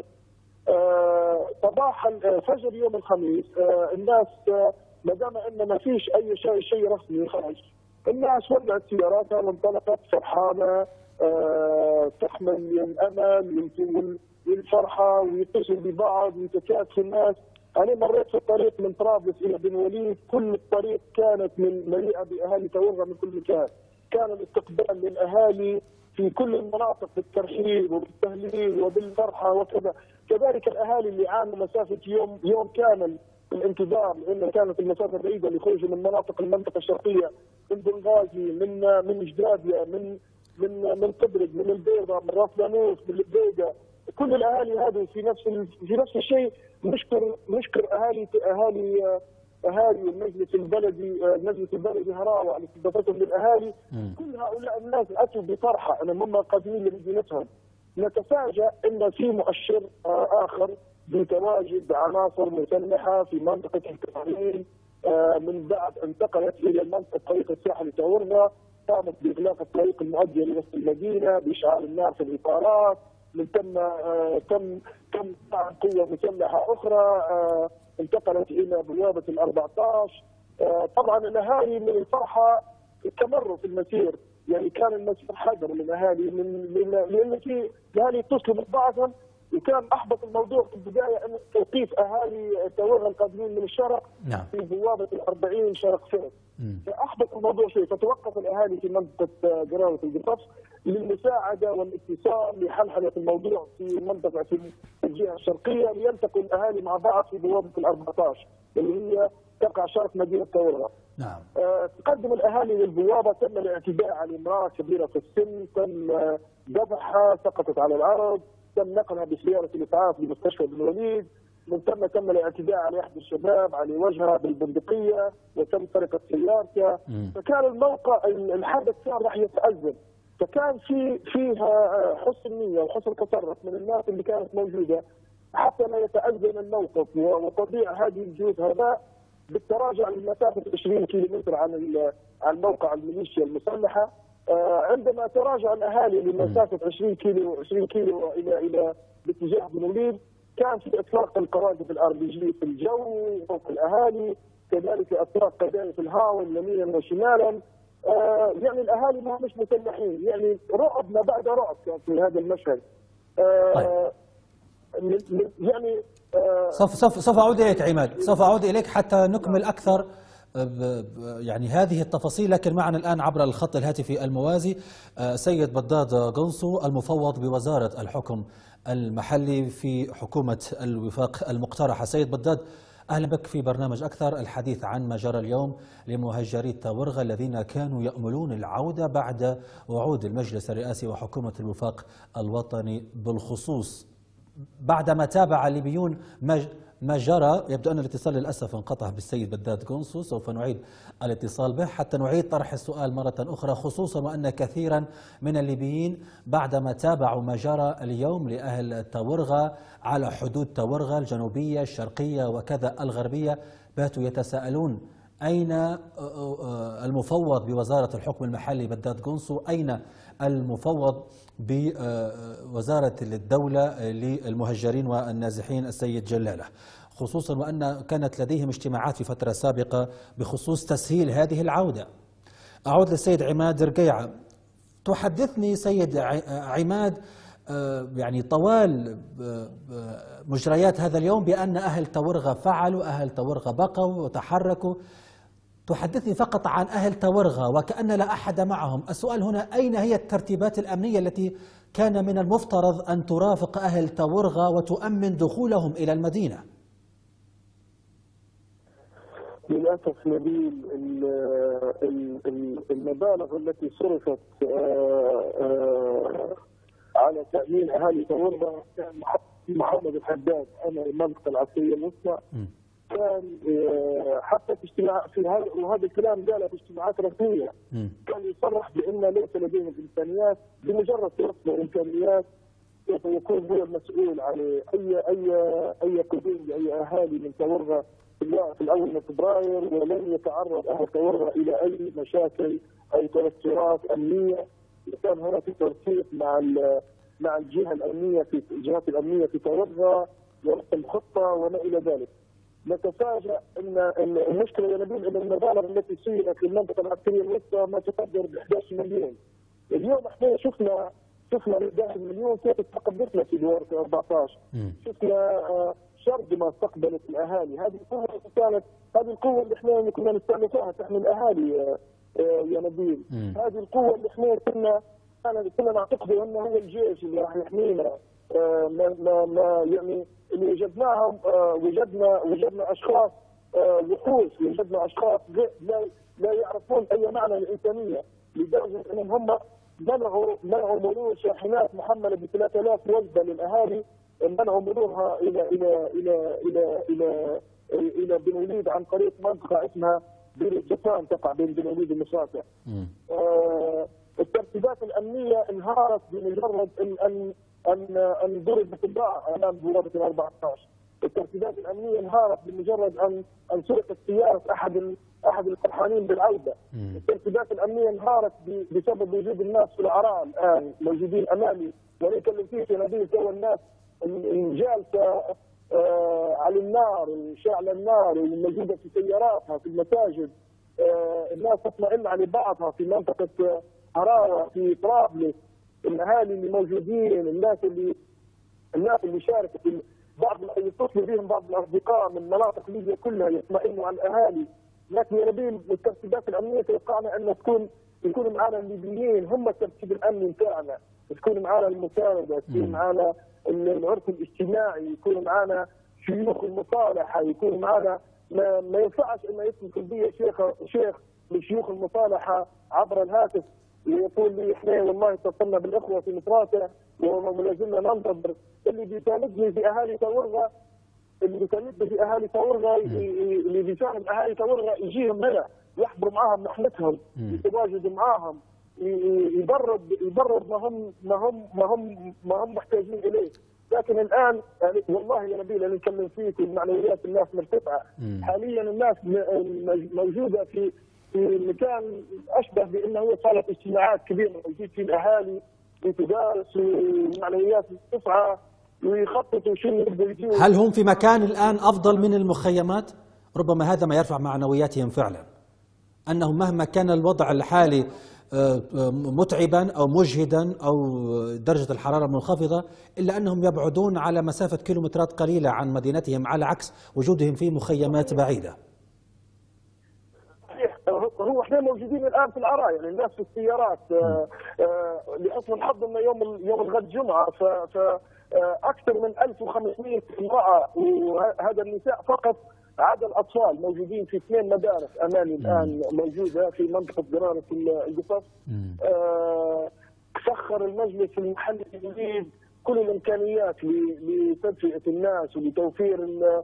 صباح فجر يوم الخميس الناس ما دام ان ما فيش اي شيء رسمي خرج، الناس ولعت سياراتها وانطلقت فرحانه تحمل الامل والفرحه ويتصل ببعض ويتكاتف الناس. انا مريت في الطريق من طرابلس الى بن وليد، كل الطريق كانت مليئه باهالي تاورغا من كل مكان، كان الاستقبال للاهالي في كل المناطق بالترحيب وبالتهليل وبالفرحه وكذا، كذلك الاهالي اللي عانوا مسافه يوم كامل في الانتظار، لان كانت المسافه بعيده اللي يخرجوا من مناطق المنطقه الشرقيه، من بنغازي، من جدابيا، من قبرق، من البيضاء، من راس لانوس، من البيضاء، كل الاهالي هذه في نفس الشيء. نشكر اهالي المجلس البلدي هراوه على استضافتهم للاهالي. كل هؤلاء الناس اتوا بفرحه ان هم قادمين لمدينتهم. نتفاجأ ان في مؤشر اخر بتواجد عناصر مسلحه في منطقه الكرامين من بعد انتقلت الى منطقه طريق الساحل تاورغا، قامت باغلاق الطريق المؤدي لوسط المدينه، باشعال النار في الاطارات، ثم قوة مسلحة أخرى انتقلت إلى بوابة ال14. طبعا الأهالي من الفرحة استمروا في المسير، يعني كان المسير حذر للأهالي لأن في أهالي اتصلوا ببعضهم، وكان أحبط الموضوع في البداية أن توقيف أهالي تاورغا القادمين من الشرق في بوابة ال40 شرق فاس. فأحبط الموضوع شيء، فتوقف الأهالي في منطقة قراوة القصص للمساعدة والاتصال لحلحلة الموضوع في منطقة في الجهة الشرقية، ليلتقوا الأهالي مع بعض في بوابة ال14 اللي هي تقع شرق مدينة تاورغا. نعم. تقدم الأهالي للبوابة، تم الاعتداء على امرأة كبيرة في السن، تم ذبحها، سقطت على الأرض، تم نقلها بسيارة الإسعاف لمستشفى بن وليد، من ثم تم الاعتداء على احد الشباب على وجهها بالبندقيه وتم سرقه سيارته. فكان الموقع الحدث كان راح يتأزم، فكان فيها حسن نيه وحسن تصرف من الناس اللي كانت موجوده حتى لا يتأزم الموقف وتضيع هذه الجهود هذا بالتراجع لمسافه 20 كيلومتر عن موقع الميليشيا المسلحه. عندما تراجع الاهالي لمسافه 20 كيلو الى باتجاه بن وليد، كان في اطلاق القواذف الRPG في الجو فوق الاهالي، كذلك اطلاق قذائف الهاون يمينا وشمالا. يعني الاهالي ما مش مسلحين، يعني رعب ما بعد رعب كان في هذا المشهد. يعني سوف اعود اليك عماد، سوف اعود اليك حتى نكمل اكثر يعني هذه التفاصيل، لكن معنا الآن عبر الخط الهاتفي الموازي سيد بداد قنصو المفوض بوزارة الحكم المحلي في حكومة الوفاق المقترحة. سيد بداد، أهلا بك في برنامج أكثر، الحديث عن ما جرى اليوم لمهجري تاورغا الذين كانوا يأملون العودة بعد وعود المجلس الرئاسي وحكومة الوفاق الوطني بالخصوص. بعدما تابع الليبيون ما جرى، يبدو أن الاتصال للأسف انقطع بالسيد بداد قنصو، سوف نعيد الاتصال به حتى نعيد طرح السؤال مرة أخرى، خصوصا وأن كثيرا من الليبيين بعدما تابعوا ما جرى اليوم لأهل تاورغا على حدود تاورغا الجنوبية الشرقية وكذا الغربية باتوا يتساءلون أين المفوض بوزارة الحكم المحلي بداد قنصو، أين المفوض بوزارة الدولة للمهجرين والنازحين السيد جلالة، خصوصا وأن كانت لديهم اجتماعات في فترة سابقة بخصوص تسهيل هذه العودة. أعود للسيد عماد رقيعة، تحدثني سيد عماد يعني طوال مجريات هذا اليوم بأن أهل تاورغا فعلوا، أهل تاورغا بقوا وتحركوا، تحدثني فقط عن أهل تاورغا وكأن لا أحد معهم. السؤال هنا، أين هي الترتيبات الأمنية التي كان من المفترض أن ترافق أهل تاورغا وتؤمن دخولهم إلى المدينة؟ للأسف نبيل، المبالغ التي صرفت على تأمين أهالي تاورغا كان محمد الحداد أمر المنطقة العسكرية الوسطى، كان حتى في اجتماع في هذا، وهذا الكلام قاله في اجتماعات رسميه، كان يصرح بان ليس لديهم الامكانيات، بمجرد توفر امكانيات سوف يكون هو المسؤول عن اي قدوم لاي اهالي من تاورغا في الاول من فبراير، ولن يتعرض اهل تاورغا الى اي مشاكل اي توترات امنيه. كان هناك تنسيق مع الجهات الامنيه في تاورغا ورسم خطه وما الى ذلك. نتفاجأ ان المشكله يا نبيل ان المبالغ التي سيرت في المنطقه العسكريه الوسطى ما تقدر ب 11 مليون. اليوم احنا شفنا 11 مليون كيف تقدمنا في بوابه 14. شفنا شرد ما استقبلت الاهالي، هذه القوه اللي احنا كنا نستأنفها تحمي الاهالي يا نبيل. هذه القوه اللي احنا كنا نعتقد انه هو الجيش اللي راح يحمينا. ما يعني اللي وجدناهم، وجدنا اشخاص وحوش، وجدنا اشخاص لا يعرفون اي معنى الانسانيه، لدرجه انهم هم منعوا مرور شاحنات محمله ب 3000 وجبه للاهالي، منعوا مرورها الى بن وليد عن طريق منطقه اسمها بير الجفان تقع بين بن وليد والمصافع. الترتيبات الامنيه انهارت بمجرد ان ضربت الباع امام بوابه ال 14. الترتيبات الامنيه انهارت بمجرد ان سرقت سياره احد الفرحانين بالعوده. الترتيبات الامنيه انهارت بسبب وجود الناس في العراء الان موجودين امامي، وانا اكلم فيك يا نبيل تو الناس الجالسه على النار، شاعله النار والموجوده في سياراتها في المساجد، الناس تطمئن على بعضها في منطقه حراره في طرابلس، الاهالي اللي موجودين، الناس اللي شاركوا في بعض يتصلوا بهم بعض الاصدقاء من مناطق ليبيا كلها يطمئنوا على الاهالي. لكن يا نبيل الترتيبات الامنيه توقعنا ان يكون معنا الليبيين هم الترتيب الامني بتاعنا، تكون معنا المسانده، تكون معنا العرف الاجتماعي، يكون معنا شيوخ المصالحه، يكون معنا ما ينفعش انه يتصل بي شيخ من شيوخ المصالحه عبر الهاتف ويقول لي احنا والله اتصلنا بالاخوه في مصراته وما زلنا ننتظر. اللي بيساندني في اهالي تورغه، اللي بيساند اهالي تورغه يجيهم هنا يحضروا معاهم محنتهم، يتواجدوا معاهم، يبرد ما هم محتاجين اليه. لكن الان يعني والله يا نبيل انا نكلم فيك المعنويات الناس مرتفعه. حاليا الناس موجوده في مكان اشبه بانه هو صالة اجتماعات كبيره موجود في الاهالي وتدارس ومعنويات مرتفعه ويخططوا شنو يبدوا يجيوا. هل هم في مكان الان افضل من المخيمات؟ ربما هذا ما يرفع معنوياتهم فعلا، انهم مهما كان الوضع الحالي متعبا او مجهدا او درجه الحراره منخفضه الا انهم يبعدون على مسافه كيلومترات قليله عن مدينتهم على عكس وجودهم في مخيمات بعيده. هو احنا موجودين الان في العراء، يعني الناس في السيارات لاصل الحظ انه يوم الغد جمعه فاكثر من 1500 امراه وهذا النساء فقط عدا الاطفال موجودين في 2 مدارس امامي الان موجوده في منطقه قراره القصص. سخر المجلس المحلي الجديد كل الامكانيات لتدفئه الناس ولتوفير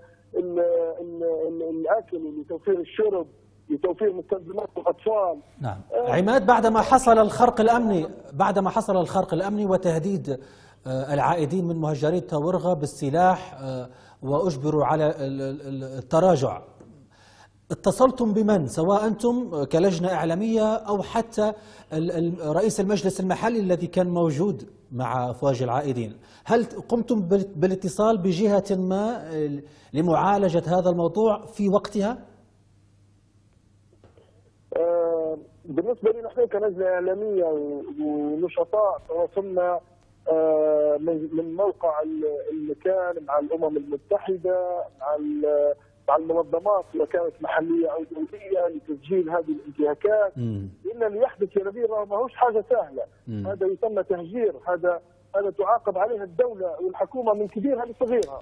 الاكل ولتوفير الشرب لتوفير مستلزمات الاطفال. نعم. عماد، بعدما حصل الخرق الامني وتهديد العائدين من مهجري تورغه بالسلاح واجبروا على التراجع، اتصلتم بمن؟ سواء انتم كلجنه اعلاميه او حتى رئيس المجلس المحلي الذي كان موجود مع افواج العائدين، هل قمتم بالاتصال بجهه ما لمعالجه هذا الموضوع في وقتها؟ بالنسبه لنا نحن كلجنه اعلاميه ونشطاء تواصلنا من موقع المكان مع الامم المتحده مع المنظمات سواء كانت محليه او دوليه لتسجيل هذه الانتهاكات. لان اللي يحدث يا نبيل ما هوش حاجه سهله، هذا يسمى تهجير، هذا تعاقب عليه الدوله والحكومه من كبيرها لصغيرها.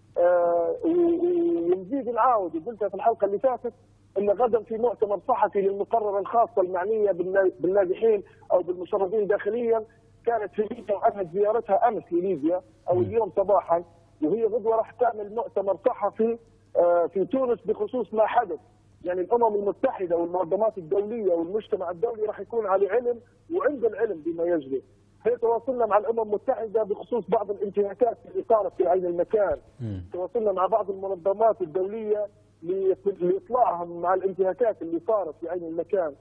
ونزيد نعاود وقلتها في الحلقه اللي فاتت ان غدا في مؤتمر صحفي للمقرره الخاصه المعنيه بالنازحين او بالمشردين داخليا، كانت في ليبيا وانهت زيارتها امس لليبيا او اليوم صباحا، وهي غدوه راح تعمل مؤتمر صحفي في تونس بخصوص ما حدث. يعني الامم المتحده والمنظمات الدوليه والمجتمع الدولي راح يكون على علم وعند العلم بما يجري. هي تواصلنا مع الامم المتحده بخصوص بعض الانتهاكات اللي صارت في عين المكان. تواصلنا مع بعض المنظمات الدوليه لاطلاعهم مع الانتهاكات اللي صارت في عين المكان.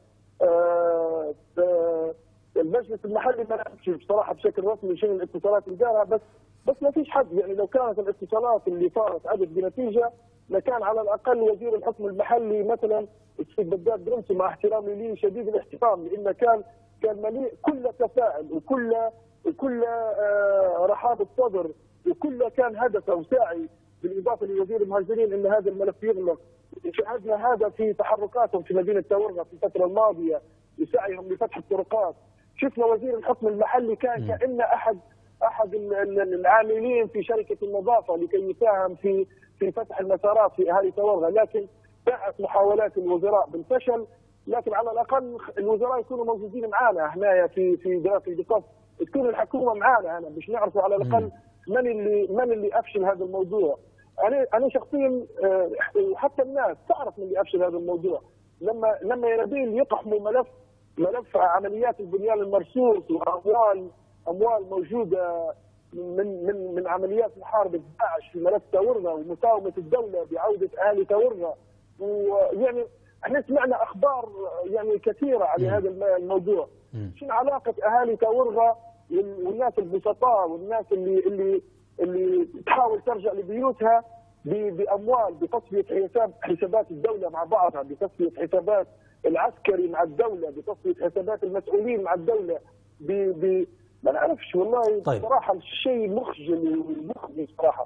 المجلس المحلي ما نحكيش بصراحه بشكل رسمي شنو الاتصالات اللي دارها، بس ما فيش حد. يعني لو كانت الاتصالات اللي صارت عدت بنتيجه لكان على الاقل وزير الحكم المحلي مثلا السيد بداد برمسي مع احترامي لي شديد الاحترام، لانه كان مليء كل تفاعل وكل رحابه صدر وكل كان هدفه وساعي، بالاضافه لوزير المهاجرين ان هذا الملف يغلق. شاهدنا هذا في تحركاتهم في مدينه تورغه في الفتره الماضيه وسعيهم لفتح الطرقات. شفنا وزير الحكم المحلي كان كأنه احد العاملين في شركه النظافه لكي يساهم في فتح المسارات في اهالي تورغه، لكن باءت محاولات الوزراء بالفشل. لكن على الاقل الوزراء يكونوا موجودين معنا هنا في قرارة القصص، تكون الحكومه معنا هنا باش نعرفوا على الاقل من اللي افشل هذا الموضوع. انا شخصيا وحتى الناس تعرف من اللي افشل هذا الموضوع. لما يا نبيل يقحموا ملف عمليات البنيان المرصوص واموال موجوده من عمليات محاربه داعش في ملف تورغه ومساومه الدوله بعوده اهالي تورغه، ويعني احنا سمعنا اخبار يعني كثيره عن هذا الموضوع. شنو علاقه اهالي تورغه والناس البسطاء والناس اللي تحاول ترجع لبيوتها باموال، بتصفيه حسابات الدوله مع بعضها، بتصفيه حسابات العسكري مع الدوله، بتصفيه حسابات المسؤولين مع الدوله، ما نعرفش والله. طيب. صراحه شيء مخجل ومخزي صراحه.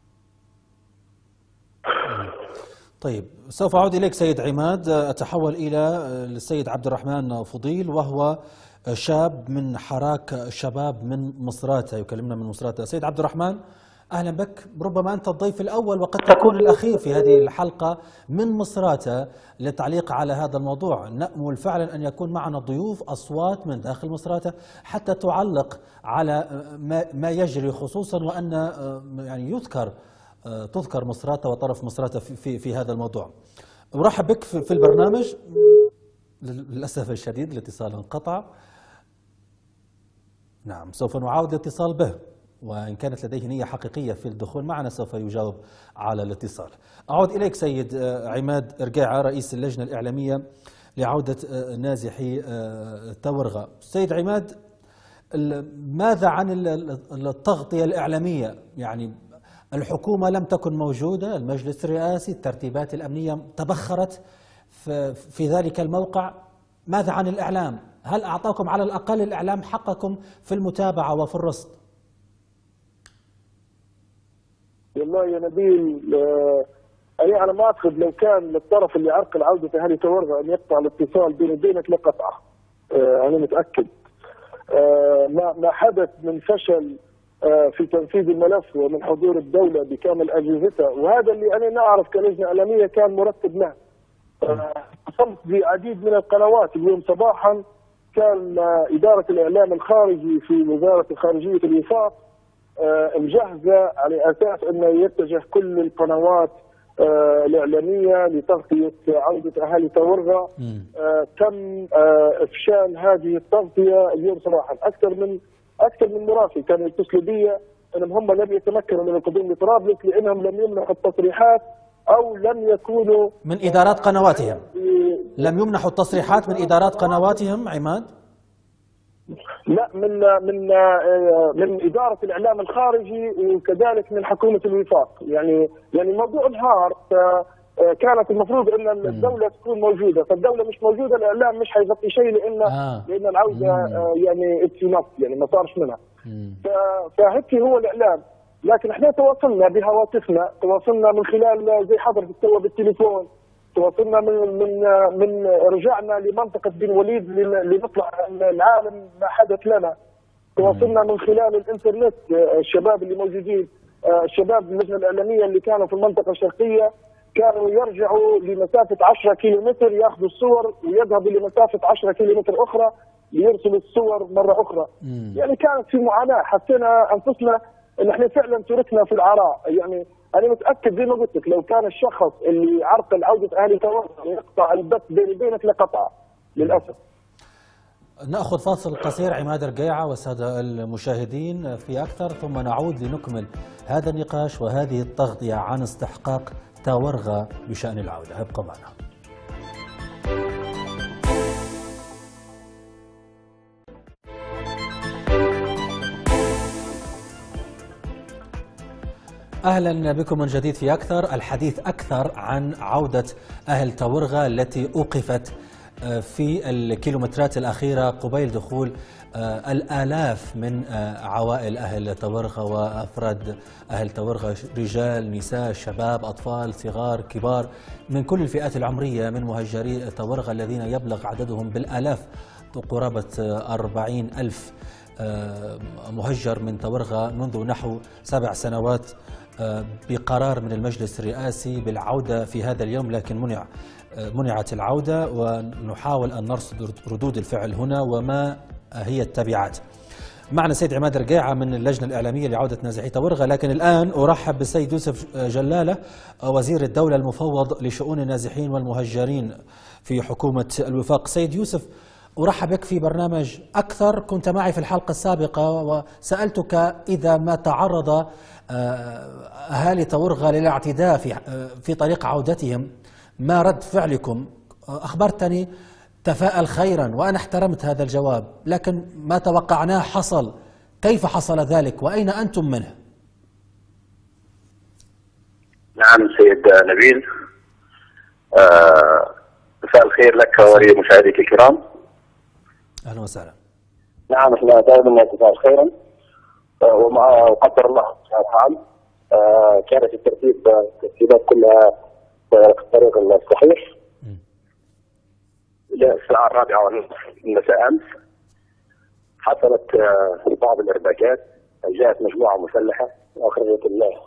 طيب سوف أعود إليك سيد عماد، أتحول إلى السيد عبد الرحمن فضيل، وهو شاب من حراك شباب من مصراتة، يكلمنا من مصراتة. سيد عبد الرحمن أهلا بك، ربما أنت الضيف الأول وقد تكون الأخير في هذه الحلقة من مصراتة للتعليق على هذا الموضوع. نأمل فعلا أن يكون معنا ضيوف أصوات من داخل مصراتة حتى تعلق على ما يجري، خصوصا وأن يعني تذكر مصراتة وطرف مصراتة في هذا الموضوع. أرحب بك في البرنامج. للأسف الشديد الاتصال انقطع. نعم سوف نعاود الاتصال به، وإن كانت لديه نية حقيقية في الدخول معنا سوف يجاوب على الاتصال. أعود إليك سيد عماد إرقيعة، رئيس اللجنة الإعلامية لعودة نازحي تورغة. سيد عماد، ماذا عن التغطية الإعلامية؟ يعني الحكومة لم تكن موجودة، المجلس الرئاسي، الترتيبات الأمنية تبخرت في ذلك الموقع. ماذا عن الإعلام؟ هل أعطاكم على الأقل الإعلام حقكم في المتابعة وفي الرصد؟ والله يا نبيل، أنا على ما أعتقد لو كان الطرف اللي عرقل عودة أهالي تورغة أن يقطع الاتصال بيني وبينك لقطعه. أنا متأكد. ما حدث من فشل في تنفيذ الملف ومن حضور الدولة بكامل أجهزتها، وهذا اللي أنا نعرف كلجنة إعلامية كان مرتب له. اتصلت بعديد من القنوات اليوم صباحا، كان إدارة الإعلام الخارجي في وزارة الخارجية الوفاق مجهزة على أساس أنه يتجه كل القنوات الإعلامية لتغطية عودة أهالي تورغة. تم إفشال هذه التغطية اليوم صباحا. أكثر من مراسل كانوا يتصلوا بي أنهم هم لم يتمكنوا من القدوم لطرابلس لأنهم لم يمنحوا التصريحات أو لم يكونوا من إدارات قنواتهم. لم يمنحوا التصريحات من إدارات قنواتهم عماد؟ لا، من إدارة الإعلام الخارجي وكذلك من حكومة الوفاق. يعني الموضوع انهار. كانت المفروض ان الدولة تكون موجودة، فالدولة مش موجودة، الإعلام مش حيغطي شيء لأن العودة يعني اتسنط، يعني ما صارش منها. فهيك هو الإعلام. لكن احنا تواصلنا بهواتفنا، تواصلنا من خلال زي حضرتك توا بالتليفون، تواصلنا من رجعنا لمنطقة بن وليد لنطلع العالم ما حدث لنا. تواصلنا من خلال الانترنت، الشباب اللي موجودين، الشباب اللجنة الإعلامية اللي كانوا في المنطقة الشرقية كانوا يرجعوا لمسافة 10 كيلومتر ياخذوا الصور ويذهبوا لمسافة 10 كيلومتر أخرى ليرسلوا الصور مرة أخرى. يعني كانت في معاناة، حسينا أنفسنا إن احنا فعلا تركنا في العراء. يعني أنا متأكد زي ما قلت لك لو كان الشخص اللي عرقل عودة أهالي تورغة يقطع البث بيني وبينك لقطع للأسف. نأخذ فاصل قصير عماد إرقيعة والسادة المشاهدين في أكثر، ثم نعود لنكمل هذا النقاش وهذه التغطية عن استحقاق تورغة بشأن العودة. ابقوا معنا. أهلا بكم من جديد في أكثر، الحديث أكثر عن عودة أهل تورغة التي أوقفت في الكيلومترات الأخيرة قبيل دخول الآلاف من عوائل أهل تورغة وأفراد أهل تورغة، رجال، نساء، شباب، أطفال، صغار، كبار، من كل الفئات العمرية من مهجري تورغة الذين يبلغ عددهم بالآلاف، قرابة 40,000 مهجر من تورغة منذ نحو 7 سنوات بقرار من المجلس الرئاسي بالعودة في هذا اليوم، لكن منعت العودة، ونحاول أن نرصد ردود الفعل هنا وما هي التبعات. معنا سيد عماد إرقيعة من اللجنة الإعلامية لعودة نازحي تورغة، لكن الآن أرحب بالسيد يوسف جلالة وزير الدولة المفوض لشؤون النازحين والمهجرين في حكومة الوفاق. سيد يوسف، أرحب بك في برنامج أكثر. كنت معي في الحلقة السابقة وسألتك إذا ما تعرض أهالي تورغة للاعتداء في طريق عودتهم ما رد فعلكم؟ أخبرتني تفاءل خيرا وأنا احترمت هذا الجواب، لكن ما توقعناه حصل. كيف حصل ذلك وأين أنتم منه؟ نعم سيد نبيل. مساء الخير لك ولمشاهديك الكرام. اهلا وسهلا. نعم احنا دائما نتفائل خيرا ومع قدر الله سبحانه وتعالى. كانت الترتيبات كلها في الطريق الصحيح. الى الساعه 4 مساء امس حصلت بعض الارباكات، جاءت مجموعه مسلحه واخرجت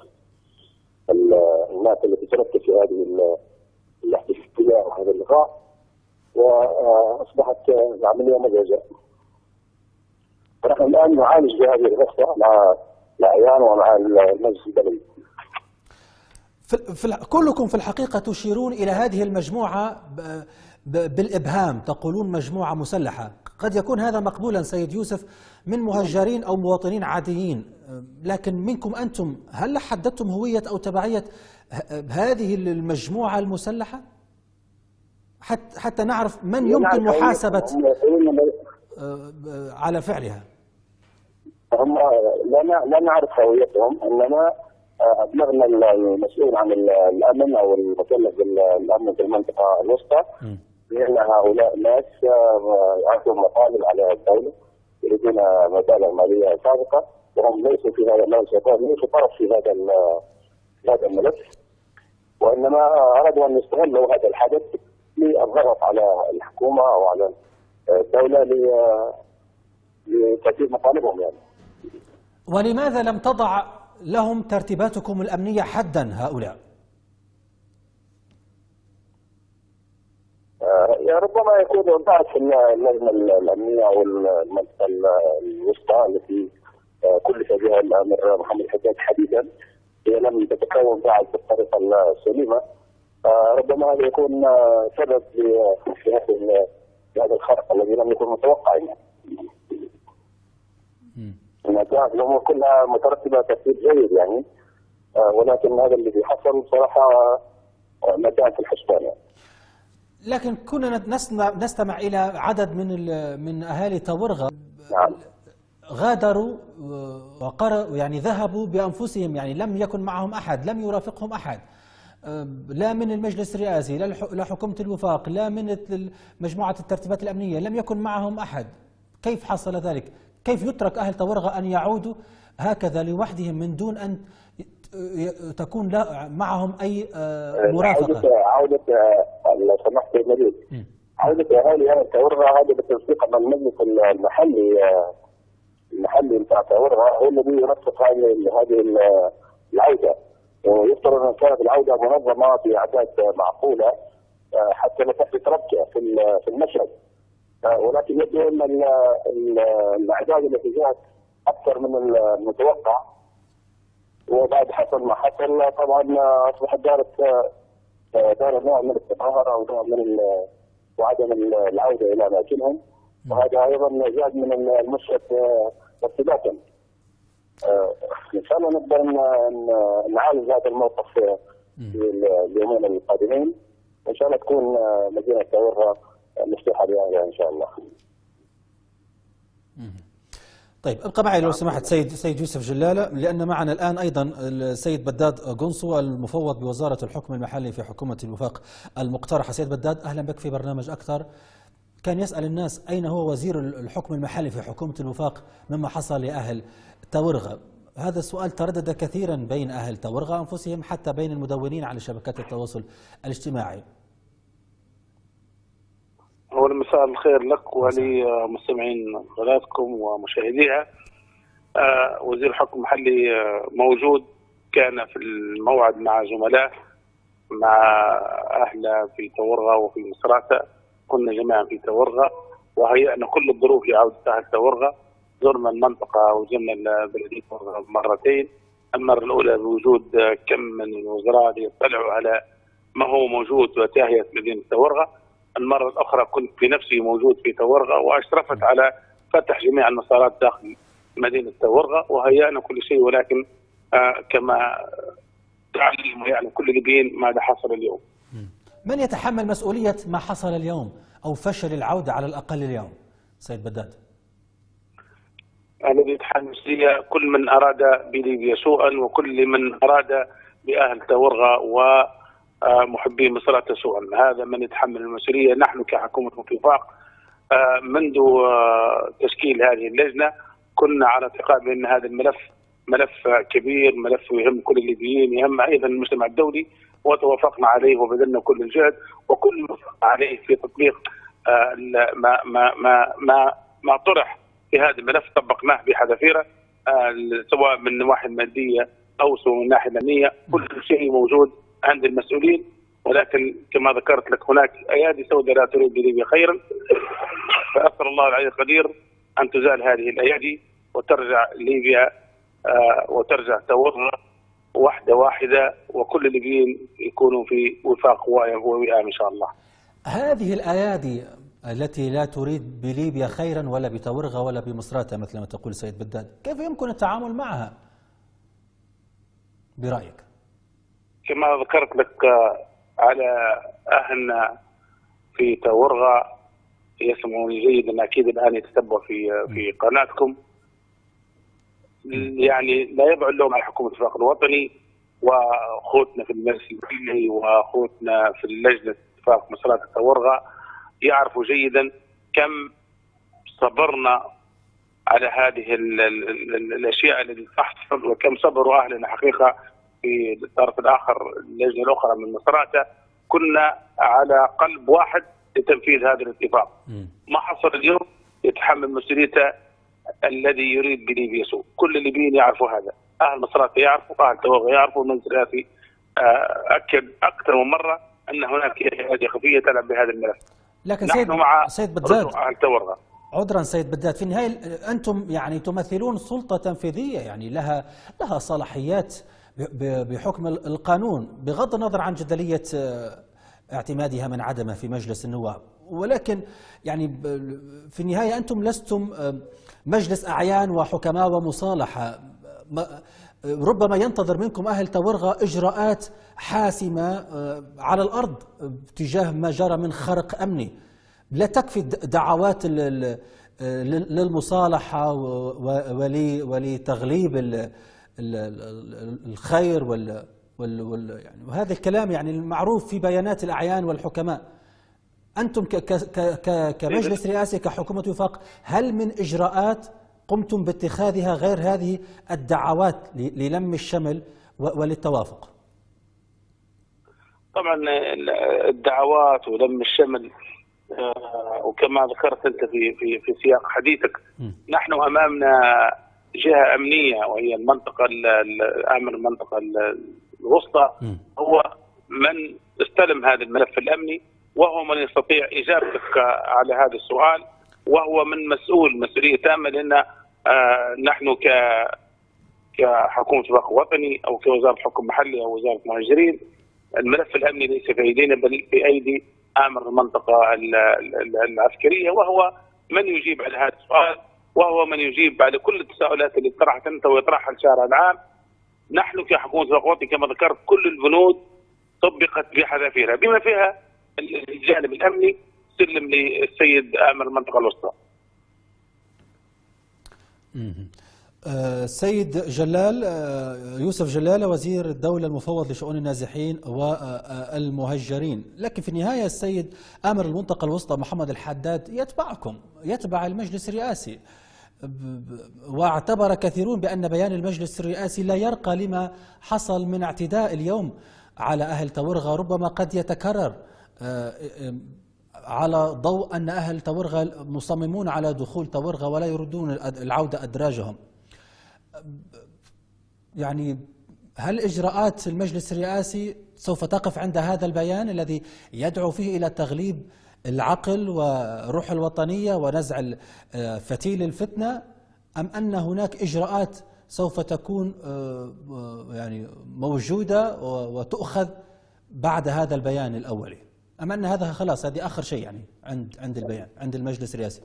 الناس التي تركز في هذه الاحتفاليه وهذا اللقاء، واصبحت العمليه مزعجه. ونحن الان نعالج بهذه القصه مع الاعيان ومع المجلس البلدي. كلكم في الحقيقه تشيرون الى هذه المجموعه بالابهام، تقولون مجموعه مسلحه. قد يكون هذا مقبولا سيد يوسف من مهجرين او مواطنين عاديين، لكن منكم انتم هل حددتم هويه او تبعيه هذه المجموعه المسلحه حتى نعرف من يمكن محاسبه على فعلها؟ هم لا نعرف هويتهم، انما ابلغنا المسؤول عن الامن او المكلف بالامن في المنطقه الوسطى بان هؤلاء الناس عندهم مطالب على الدوله، يريدون مبالغ ماليه سابقه، وهم ليسوا في هذا الملف، ليسوا طرف في هذا الملف، وانما ارادوا ان يستغلوا هذا الحدث للضغط على الحكومه او على الدوله لتنفيذ مطالبهم يعني. ولماذا لم تضع لهم ترتيباتكم الامنيه حدا هؤلاء؟ ربما يكون ضعف اللجنه الامنيه او المنطقه الوسطى التي كلف بها الامير محمد الحجاج حديثا، هي لم تتكون بعد بالطريقه السليمه. ربما هذا يكون سبب في هذا الخرق الذي لم يكن متوقع يعني. الامور كلها مترتبه ترتيب جيد يعني، ولكن هذا الذي حصل صراحه مدان في الحسبان يعني. لكن كنا نستمع الى عدد من اهالي تورغه غادروا وقرأوا يعني ذهبوا بانفسهم، يعني لم يكن معهم احد، لم يرافقهم احد، لا من المجلس الرئاسي لا حكومه الوفاق لا من مجموعه الترتيبات الامنيه، لم يكن معهم احد. كيف حصل ذلك؟ كيف يترك اهل تورغه ان يعودوا هكذا لوحدهم من دون ان تكون معهم اي مرافقه؟ عودة لو سمحت يا نبيل، عودة اهالي تورغه هذا بالتنسيق مع المجلس المحلي بتاع تورغه هو الذي ينسق هذه العوده، ويفترض ان كانت العوده منظمه باعداد معقوله حتى لا تحدث ربكه في المشهد، ولكن يبدو ان الاعداد التي جاءت اكثر من المتوقع، وبعد حصل ما حصل طبعا اصبحت دار نوع من التظاهره او نوع من وعدم العوده الى اماكنهم، وهذا ايضا زاد من المشهد ارتباطا. ان شاء الله نقدر نعالج هذا الموقف في اليومين القادمين، وان شاء الله تكون مدينه تورغه مفتوحه بها ان شاء الله. طيب ابقى معي لو سمحت سيد يوسف جلاله، لان معنا الان ايضا السيد بداد قنصو المفوض بوزاره الحكم المحلي في حكومه الوفاق المقترحه. سيد بداد اهلا بك في برنامج اكثر. كان يسال الناس اين هو وزير الحكم المحلي في حكومه الوفاق مما حصل لاهل تورغه؟ هذا السؤال تردد كثيرا بين اهل تورغه انفسهم حتى بين المدونين على شبكات التواصل الاجتماعي. أولا مساء الخير لك ولمستمعين قناتكم ومشاهديها. وزير الحكم المحلي موجود، كان في الموعد مع زملائه مع أهله في تورغه وفي مصراتة، كنا جميعا في تورغه وهيئنا كل الظروف لعودة أهل تورغه. زرنا المنطقة وزرنا بلدية تورغه مرتين، المرة الأولى بوجود كم من الوزراء ليطلعوا على ما هو موجود وتهيئة مدينة تورغه. المرة الأخرى كنت بنفسي موجود في تورغه وأشرفت على فتح جميع المسارات داخل مدينة تورغه وهيأنا كل شيء، ولكن كما تعلم ويعلم كل الليبيين ماذا حصل اليوم. من يتحمل مسؤولية ما حصل اليوم أو فشل العودة على الأقل اليوم سيد بداد؟ الذي يتحمل مسؤولية كل من أراد بليبيا سوءا وكل من أراد باهل تورغه ومحبين مصراتة سوءا. هذا من يتحمل المسؤوليه. نحن كحكومه وفاق منذ تشكيل هذه اللجنه كنا على اعتقاد بان هذا الملف ملف كبير، ملف يهم كل الليبيين، يهم ايضا المجتمع الدولي، وتوافقنا عليه وبذلنا كل الجهد وكل ما عليه في تطبيق ما ما ما ما ما طرح في هذا الملف طبقناه بحذافيره، سواء من النواحي الماديه او سواء من الناحيه الامنيه. كل شيء موجود عند المسؤولين، ولكن كما ذكرت لك هناك ايادي سوداء لا تريد بليبيا خيرا، فاسال الله العلي القدير ان تزال هذه الايادي وترجع ليبيا وترجع تورغه واحده وكل الليبيين يكونوا في وفاق ووئام ان شاء الله. هذه الايادي التي لا تريد بليبيا خيرا ولا بتورغه ولا بمصراتة مثل ما تقول سيد بداد، كيف يمكن التعامل معها برايك؟ كما ذكرت لك على اهلنا في تورغه يسمعوني جيدا، اكيد الان يتتبعوا في قناتكم. يعني لا يبعد اللوم على حكومه الوفاق الوطني واخوتنا في المجلس المحلي واخوتنا في لجنه اتفاق مصراتة تورغه يعرفوا جيدا كم صبرنا على هذه الاشياء التي تحصل وكم صبروا اهلنا حقيقه. في الطرف الاخر اللجنه الاخرى من مصراتة كنا على قلب واحد لتنفيذ هذا الاتفاق. ما حصل اليوم يتحمل مسؤوليته الذي يريد بليبيا سوء. كل الليبيين يعرفوا هذا، اهل مصراتة يعرفوا، اهل تورغه يعرفوا، المجلس الرئاسي اكد اكثر من مره ان هناك ايادي خفيه تلعب بهذا الملف. لكن سيد بداد، عذرا سيد بداد، في النهايه انتم يعني تمثلون سلطه تنفيذيه يعني لها صلاحيات بحكم القانون بغض النظر عن جدليه اعتمادها من عدمه في مجلس النواب، ولكن يعني في النهايه انتم لستم مجلس اعيان وحكماء ومصالحه. ربما ينتظر منكم اهل تورغه اجراءات حاسمه على الارض تجاه ما جرى من خرق امني. لا تكفي دعوات للمصالحه ولتغليب الخير يعني وهذا الكلام يعني المعروف في بيانات الاعيان والحكماء. انتم كمجلس رئاسي كحكومه وفاق هل من اجراءات قمتم باتخاذها غير هذه الدعوات للم الشمل وللتوافق؟ طبعا الدعوات ولم الشمل وكما ذكرت انت في سياق حديثك نحن امامنا جهه امنيه وهي المنطقه امن المنطقه الوسطى، هو من استلم هذا الملف الامني وهو من يستطيع اجابتك على هذا السؤال، وهو من مسؤوليه تامه. لان نحن كحكومه وفاق وطني او كوزاره حكم محلي او وزاره مهاجرين، الملف الامني ليس في ايدينا بل في ايدي امر المنطقه العسكريه، وهو من يجيب على هذا السؤال، وهو من يجيب على كل التساؤلات اللي طرحت انت ويطرحها الشارع العام. نحن كحكومه وفاق وطني كما ذكرت كل البنود طبقت بحذافيرها بما فيها الجانب الامني سلم للسيد امر المنطقه الوسطى. سيد جلال يوسف جلالة وزير الدولة المفوض لشؤون النازحين والمهجرين، لكن في النهاية السيد آمر المنطقة الوسطى محمد الحداد يتبعكم، يتبع المجلس الرئاسي، واعتبر كثيرون بأن بيان المجلس الرئاسي لا يرقى لما حصل من اعتداء اليوم على أهل تورغه، ربما قد يتكرر على ضوء أن أهل تورغه مصممون على دخول تورغه ولا يردون العودة أدراجهم. يعني هل إجراءات المجلس الرئاسي سوف تقف عند هذا البيان الذي يدعو فيه إلى تغليب العقل وروح الوطنية ونزع فتيل الفتنة، أم أن هناك إجراءات سوف تكون يعني موجودة وتؤخذ بعد هذا البيان الأولي، أم أن هذا خلاص هذه آخر شيء يعني عند البيان عند المجلس الرئاسي؟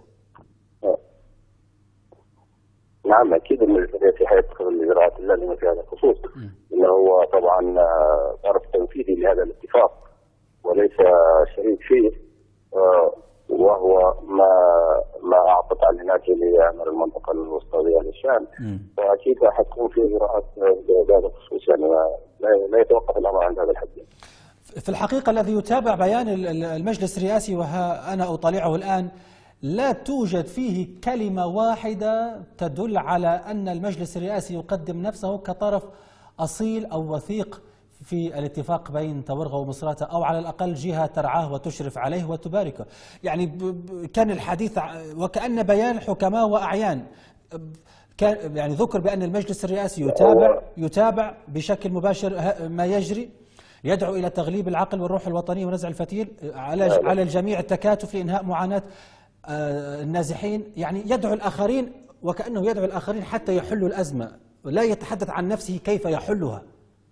نعم اكيد المجلس الرئاسي حيتخذ الاجراءات اللازمه في هذا الخصوص، انه هو طبعا طرف تنفيذي لهذا الاتفاق وليس شريك فيه، وهو ما اعطى تعليمات لامر المنطقه الوسطى بهذا الشان، فاكيد حتكون في اجراءات بهذا الخصوص يعني لا يتوقف الامر عند هذا الحد. في الحقيقة الذي يتابع بيان المجلس الرئاسي وها أنا أطالعه الآن لا توجد فيه كلمة واحدة تدل على أن المجلس الرئاسي يقدم نفسه كطرف أصيل أو وثيق في الاتفاق بين تورغة ومصراتة، أو على الأقل جهة ترعاه وتشرف عليه وتباركه. يعني كان الحديث وكأن بيان حكماء وأعيان، كان يعني ذكر بأن المجلس الرئاسي يتابع بشكل مباشر ما يجري، يدعو إلى تغليب العقل والروح الوطنية ونزع الفتيل، على الجميع التكاتف لإنهاء معاناة النازحين. يعني يدعو الآخرين وكأنه يدعو الآخرين حتى يحلوا الأزمة، لا يتحدث عن نفسه كيف يحلها.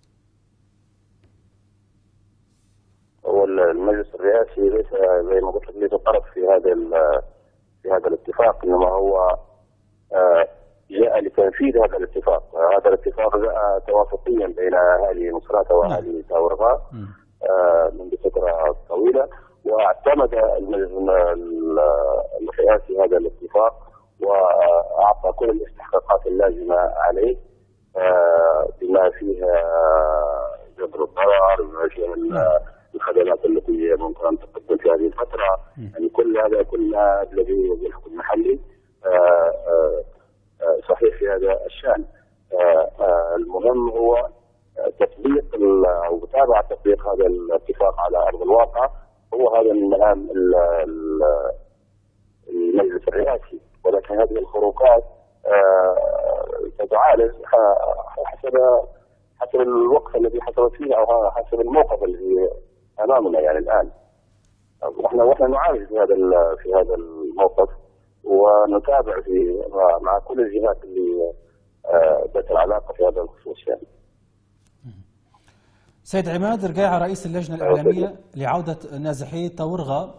هو المجلس الرئاسي ليس زي ما قلت لك ليس طرف في هذا الاتفاق، انما هو جاء لتنفيذ هذا الاتفاق. هذا الاتفاق جاء توافقيا بين اهالي مصراتة واهالي تورغة منذ فتره طويله، واعتمد المجلس الرئاسي هذا الاتفاق واعطى كل الاستحقاقات اللازمه عليه بما فيها جبر الضرر، بما فيها الخدمات التي ممكن ان تقدم في هذه الفتره. يعني كل هذا كله الذي وزير الحكم المحلي صحيح في هذا الشان. المهم هو تطبيق او متابعه تطبيق هذا الاتفاق على ارض الواقع، هو هذا من مهام المجلس الرئاسي. ولكن هذه الخروقات تتعالج حسب الوقت الذي حصلت فيه او حسب الموقف الذي امامنا يعني الان. واحنا نعالج في هذا الموقف ونتابع مع كل الجهات اللي ذات العلاقه في هذا الخصوص يعني. سيد عماد رقيعة رئيس اللجنة الإعلامية لعودة نازحي تورغة،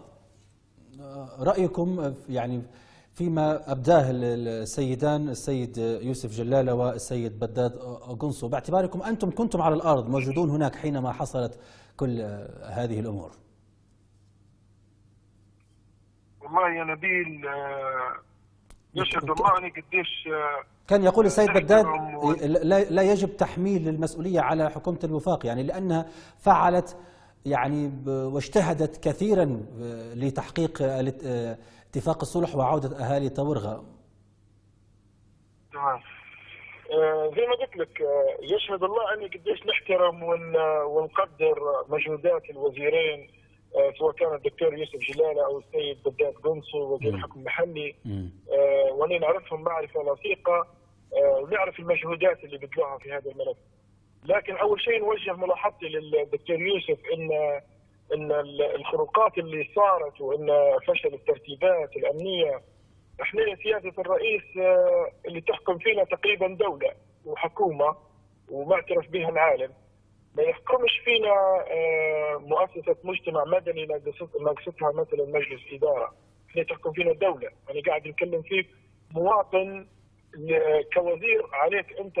رأيكم يعني فيما أبداه السيدان السيد يوسف جلالة والسيد بداد قنصو، باعتباركم أنتم كنتم على الأرض موجودون هناك حينما حصلت كل هذه الأمور؟ والله يا نبيل يشهد الله أني قديش كان يقول السيد بداد لا يجب تحميل المسؤولية على حكومة الوفاق، يعني لأنها فعلت يعني واجتهدت كثيرا لتحقيق اتفاق الصلح وعودة أهالي تورغة. تمام. زي ما قلت لك يشهد الله أني قديش نحترم ونقدر مجهودات الوزيرين، سواء كان الدكتور يوسف جلالة أو السيد بداد قنصو وزير الحكم المحلي، وأنا نعرفهم معرفة لصيقة ونعرف المجهودات اللي بذلوها في هذا الملف. لكن أول شيء نوجه ملاحظتي للدكتور يوسف إن الخروقات اللي صارت وإن فشل الترتيبات الأمنية، احنا سيادة الرئيس اللي تحكم فينا تقريبا دولة وحكومة ومعترف بها العالم، ما يحكمش فينا مؤسسة مجتمع مدني ناقصتها مثلا مجلس إدارة. احنا تحكم فينا الدولة. أنا قاعد نتكلم فيك مواطن كوزير، عليك أنت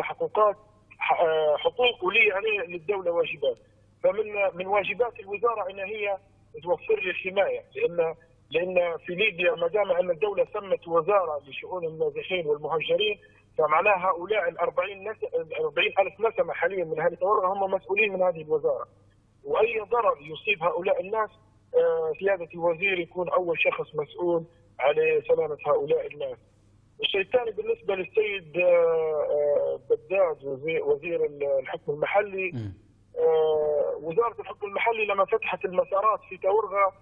حقوق ولي عليه للدولة واجبات. فمن واجبات الوزارة أن هي توفر لي الحماية، لأن في ليبيا ما دام أن الدولة سمت وزارة لشؤون النازحين والمهجرين، فمعناها هؤلاء ال 40,000 نسمة حاليا من أهالي تورغة هم مسؤولين من هذه الوزارة، وأي ضرر يصيب هؤلاء الناس سيادة الوزير يكون أول شخص مسؤول على سلامة هؤلاء الناس. الشيء الثاني بالنسبة للسيد بداد وزير الحكم المحلي، وزارة الحكم المحلي لما فتحت المسارات في تورغة،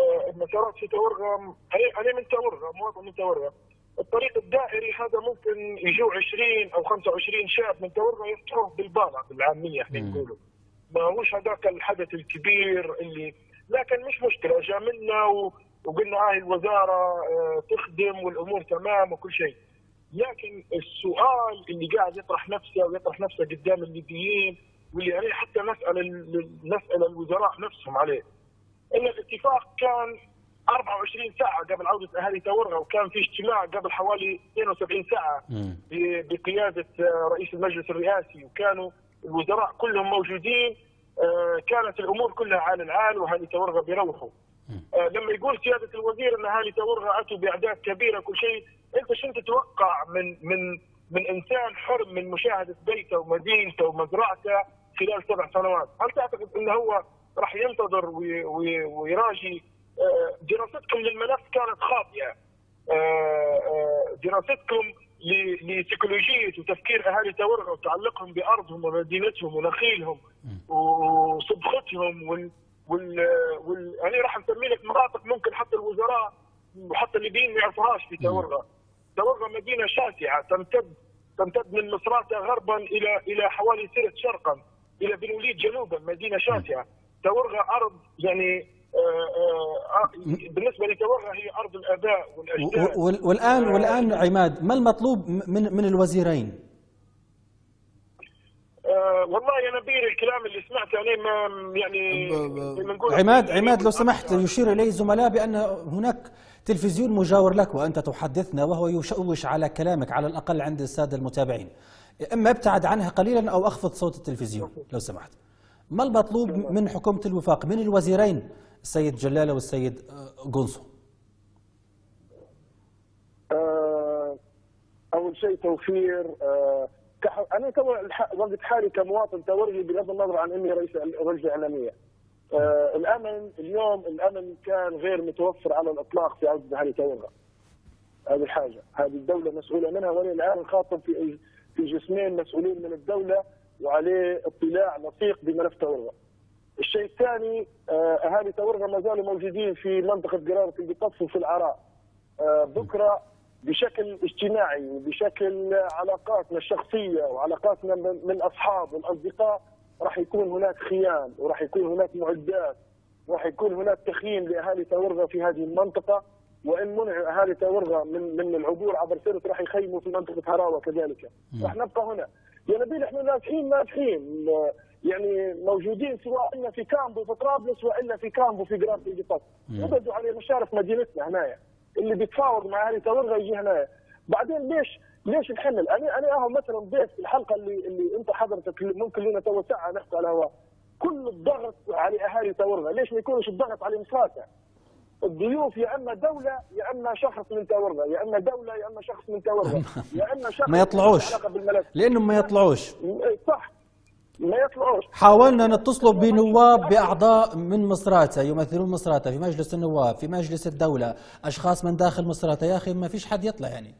أنا من تورغة، مواطن من تورغة، الطريق الدائري هذا ممكن يجوا 20 أو 25 شاب من تورغة يفتحوه بالبالة بالعامية احنا نقولوا، ما هوش هذاك الحدث الكبير اللي، لكن مش مشكلة جاملنا وقلنا الوزارة تخدم والأمور تمام وكل شيء. لكن السؤال اللي قاعد يطرح نفسه قدام الليبيين واللي عليه حتى نسأل الوزراء نفسهم عليه، ان الاتفاق كان 24 ساعة قبل عودة أهالي تورغة، وكان في اجتماع قبل حوالي 72 ساعة بقيادة رئيس المجلس الرئاسي، وكانوا الوزراء كلهم موجودين. كانت الأمور كلها على العال وأهالي تورغة بيروحوا. لما يقول سيادة الوزير أن أهالي تورغة أتوا بأعداد كبيرة كل شيء، أنت شنو تتوقع من إنسان حر من مشاهدة بيته ومدينته ومزرعته خلال 7 سنوات، هل تعتقد انه هو راح ينتظر ويراجي؟ دراستكم للملف كانت خاطئه. دراستكم لسيكولوجيه وتفكير اهالي تورغه وتعلقهم بارضهم ومدينتهم ونخيلهم وصبختهم يعني راح نسمي لك مناطق ممكن حتى الوزراء وحتى الليبيين ما يعرفوهاش في تورغه. تورغه مدينه شاسعه تمتد من مصراتة غربا الى حوالي سرت شرقا الى بن وليد جنوبا، مدينه شاسعه. تورغه ارض يعني بالنسبه لتورغه هي ارض الاباء والاجداد. والان عماد، ما المطلوب من الوزيرين؟ والله يا نبيل الكلام اللي سمعته انا ما يعني عماد لو سمحت، يشير اليه الزملاء بان هناك تلفزيون مجاور لك وانت تحدثنا وهو يشوش على كلامك على الاقل عند الساده المتابعين. اما ابتعد عنها قليلا او اخفض صوت التلفزيون لو سمحت. ما المطلوب من حكومه الوفاق من الوزيرين السيد جلاله والسيد قنصو؟ اول شيء توفير. انا تو وقت حالي كمواطن تورغي بغض النظر عن اني رئيس لجنه اعلاميه. الامن اليوم الامن كان غير متوفر على الاطلاق في عوده اهالي تورغه. هذه حاجه، هذه الدوله مسؤوله منها، وانا الان نخاطب في جسمين مسؤولين من الدوله وعليه اطلاع لصيق بملف تورغه. الشيء الثاني اهالي تورغه ما زالوا موجودين في منطقه قراره القطف وفي العراء. بكره بشكل اجتماعي وبشكل علاقاتنا الشخصيه وعلاقاتنا من الاصحاب والاصدقاء راح يكون هناك خيام وراح يكون هناك معدات وراح يكون هناك تخييم لاهالي تورغه في هذه المنطقه، وان منع اهالي تورغه من العبور عبر سرت راح يخيموا في منطقه هراوه كذلك. راح نبقى هنا. يا نبيل احنا ناجحين يعني موجودين سواء إن في كامبو في طرابلس والا في كامبو في قراره القطف. نبعدوا على مشارف مدينتنا هنايا. اللي بيتفاوض مع اهالي تورغه يجي هنا. بعدين ليش الحمل؟ انا اهو مثلا ضيف الحلقه اللي انت حضرتك ممكن لنا تو ساعه نحكي على الهواء. كل الضغط على اهالي تورغه، ليش ما يكونش الضغط على مصراتة؟ الضيوف يا اما دوله يا اما شخص من تورغه، يا اما دوله يا اما شخص من تورغه، يا اما شخص ما يطلعوش لانهم ما يطلعوش. صح ما يطلعوش. حاولنا نتصلوا بنواب باعضاء من مصراتة يمثلون مصراتة في مجلس النواب في مجلس الدوله، اشخاص من داخل مصراتة، يا اخي ما فيش حد يطلع. يعني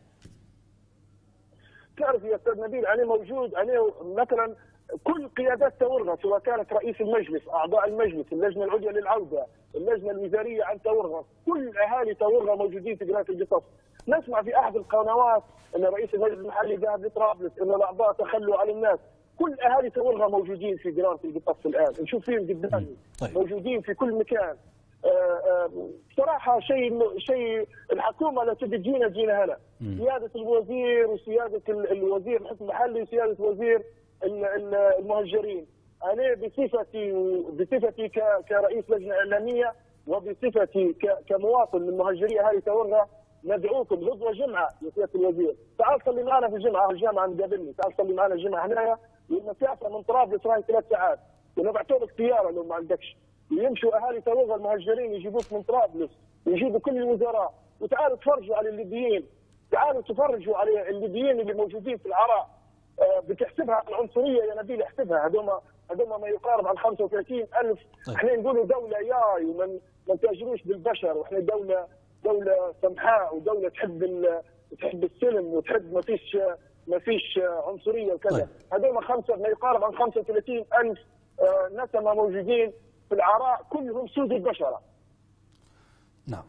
تعرف يا استاذ نبيل انا موجود، انا مثلا كل قيادات تورغه سواء كانت رئيس المجلس، اعضاء المجلس، اللجنه العليا للعوده، اللجنه الوزاريه عن تورغه، كل اهالي تورغه موجودين في قريه القطف. نسمع في احد القنوات ان رئيس المجلس المحلي ذهب لطرابلس، ان الاعضاء تخلوا على الناس. كل اهالي تورغه موجودين في قراره القطف الان، نشوف فيهم قدامي. موجودين في كل مكان. بصراحه شيء الحكومه لا تبي تجينا هلا. سياده الوزير وسياده الوزير الحكم المحلي وسياده وزير المهجرين. انا بصفتي كرئيس لجنه اعلاميه وبصفتي كمواطن من مهجري اهالي تورغه ندعوكم غدوه جمعه يا سياده الوزير، تعال صلي معنا في الجامعه نقابلني، تعال صلي معنا الجمعه هنايا، والمسافه من طرابلس راهي 3 ساعات، ونبعثوا لك سياره لو ما عندكش، ويمشوا اهالي تورغه المهجرين يجيبوك من طرابلس ويجيبوا كل الوزراء، وتعالوا تفرجوا على الليبيين، تعالوا تفرجوا على الليبيين اللي موجودين في العراء. بتحسبها العنصريه يا نبيل، احسبها هذوما ما يقارب عن 35,000. احنا نقولوا دوله ياي وما نتاجروش بالبشر، واحنا دوله سمحاء ودوله تحب السلم وتحب ما فيش عنصريه وكذا. هذوما ما يقارب عن 35,000 نسمه موجودين في العراء، كلهم سود البشره. نعم.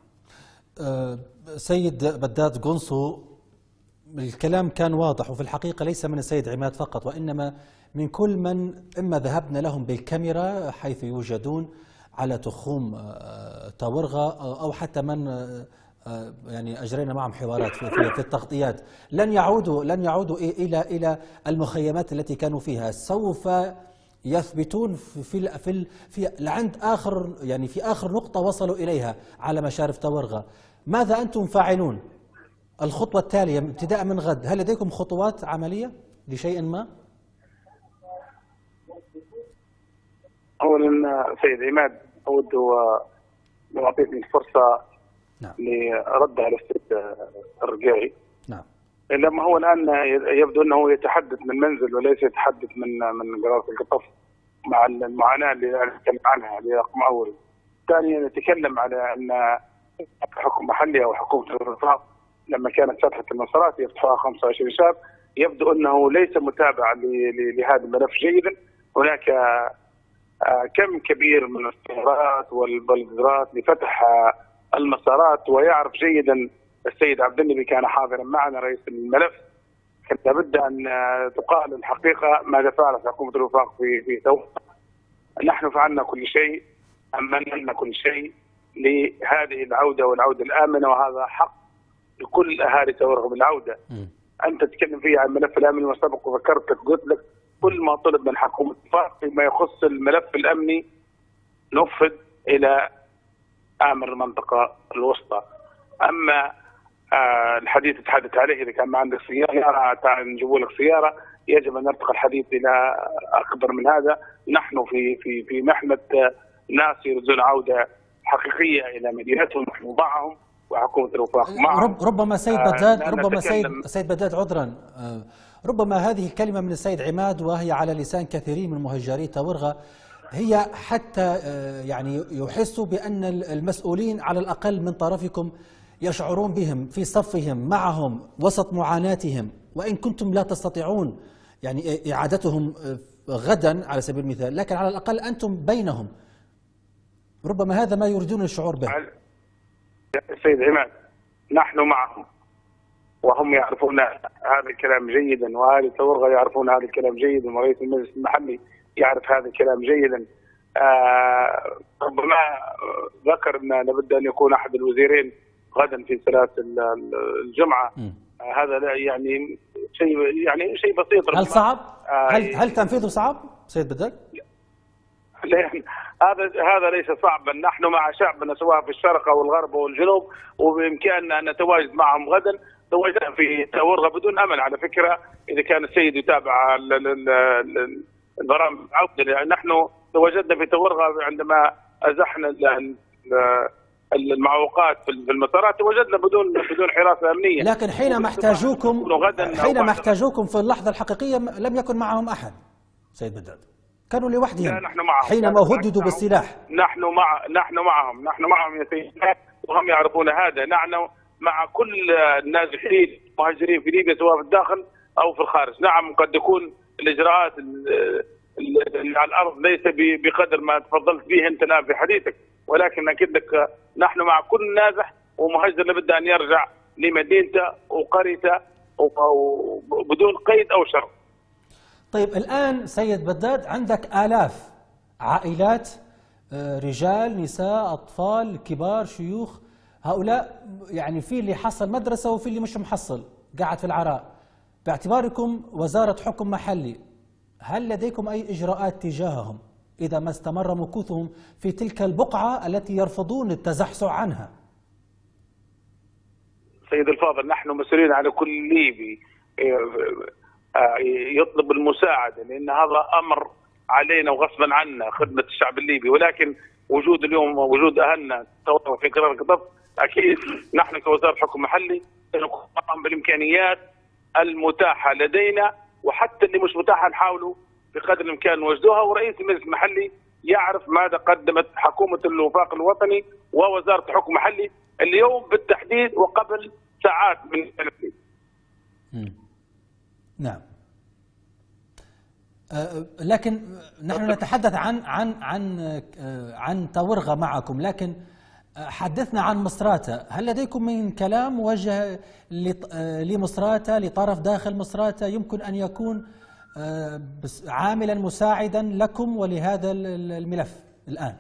سيد بداد قنصو، الكلام كان واضح، وفي الحقيقة ليس من السيد عماد فقط وإنما من كل من إما ذهبنا لهم بالكاميرا حيث يوجدون على تخوم تورغة أو حتى من يعني أجرينا معهم حوارات في التغطيات، لن يعودوا إلى المخيمات التي كانوا فيها، سوف يثبتون في عند آخر، يعني في آخر نقطة وصلوا إليها على مشارف تورغة. ماذا أنتم فاعلون؟ الخطوة التالية ابتداء من غد، هل لديكم خطوات عملية لشيء ما؟ أولا سيد عماد أود لو أعطيتني الفرصة لرد على السيد الرقاعي. نعم. لما هو الآن يبدو أنه يتحدث من منزل وليس يتحدث من قرارة القطف. مع المعاناه اللي نتكلم عنها هذه رقم اول. ثانيا نتكلم على ان حكم محلي او حكومه الرفاق لما كانت فتحه المسارات يفتحوها 25 شاب، يبدو انه ليس متابعا لهذا الملف جيدا. هناك كم كبير من السيارات والبلدرات لفتح المسارات، ويعرف جيدا السيد عبد النبي كان حاضرا معنا رئيس الملف. كان لابد ان تقال الحقيقه ماذا فعلت حكومه الوفاق في توقع. نحن فعلنا كل شيء، امنا كل شيء لهذه العوده والعوده الامنه، وهذا حق لكل اهالي تورغ بالعوده. انت تتكلم فيه عن الملف الامني، وسبق وذكرت قلت لك كل ما طلب من حكومه الوفاق فيما يخص الملف الامني نفذ الى امر المنطقه الوسطى. اما الحديث تتحدث عليه، اذا كان ما عندك سياره تعال نجيب لك سياره، يجب ان نرتقي الحديث الى اكبر من هذا. نحن في محنه ناس يريدون عوده حقيقيه الى مدينتهم، نحن معهم وحكومه الوفاق معهم. ربما سيد بداد ربما سيد بداد عذرا، ربما هذه الكلمه من السيد عماد وهي على لسان كثيرين من مهجري تورغة هي حتى يعني يحسوا بان المسؤولين على الاقل من طرفكم يشعرون بهم في صفهم معهم وسط معاناتهم، وإن كنتم لا تستطيعون يعني إعادتهم غدا على سبيل المثال، لكن على الأقل أنتم بينهم. ربما هذا ما يريدون الشعور به. سيد عماد، نحن معهم وهم يعرفون هذا الكلام جيدا، وأهل تورغة يعرفون هذا الكلام جيدا، ورئيس المجلس المحلي يعرف هذا الكلام جيدا. ربما ذكر أن لابد أن يكون أحد الوزيرين غدا في صلاة الجمعة. هذا لا يعني شيء بسيط. هل صعب؟ هل تنفيذه صعب سيد بداد؟ هذا ليس صعبا. نحن مع شعبنا سواء في الشرق او الغرب او الجنوب، وبامكاننا ان نتواجد معهم غدا. تواجدنا في تورغة بدون امل على فكره، اذا كان السيد يتابع البرامج العوده. نحن تواجدنا في تورغة عندما ازحنا المعوقات في المسارات، وجدنا بدون حراسه امنيه. لكن حينما احتاجوكم في اللحظه الحقيقيه لم يكن معهم احد سيد بداد، كانوا لوحدهم. لا، نحن معهم حينما هددوا بالسلاح. نحن معهم يا سيدي، وهم يعرفون هذا. نحن مع كل النازحين المهاجرين في ليبيا سواء في الداخل او في الخارج. نعم، قد تكون الاجراءات اللي على الارض ليس بقدر ما تفضلت به انت الان في حديثك، ولكن اكيد لك نحن مع كل نازح ومهاجر لابد ان يرجع لمدينته وقريته وبدون قيد او شرط. طيب الان سيد بداد عندك آلاف عائلات، رجال نساء اطفال كبار شيوخ، هؤلاء يعني في اللي حصل مدرسه وفي اللي مش محصل قاعد في العراء. باعتباركم وزاره حكم محلي، هل لديكم اي اجراءات تجاههم إذا ما استمر مكوثهم في تلك البقعة التي يرفضون التزحزح عنها؟ سيد الفاضل، نحن مسؤولين على كل ليبي يطلب المساعدة، لأن هذا أمر علينا وغصبا عنا خدمة الشعب الليبي. ولكن وجود اليوم وجود أهلنا في قرار القطب، أكيد نحن كوزارة حكم محلي نقوم بالإمكانيات المتاحة لدينا، وحتى اللي مش متاحة نحاولوا بقدر الامكان نوجدوها. ورئيس المجلس المحلي يعرف ماذا قدمت حكومه الوفاق الوطني ووزاره الحكم المحلي اليوم بالتحديد وقبل ساعات من التنفيذ. نعم. لكن نحن نتحدث عن تورغة معكم، لكن حدثنا عن مصراتة. هل لديكم من كلام موجه لمصراتة، لطرف داخل مصراتة يمكن ان يكون عاملا مساعدا لكم ولهذا الملف الآن؟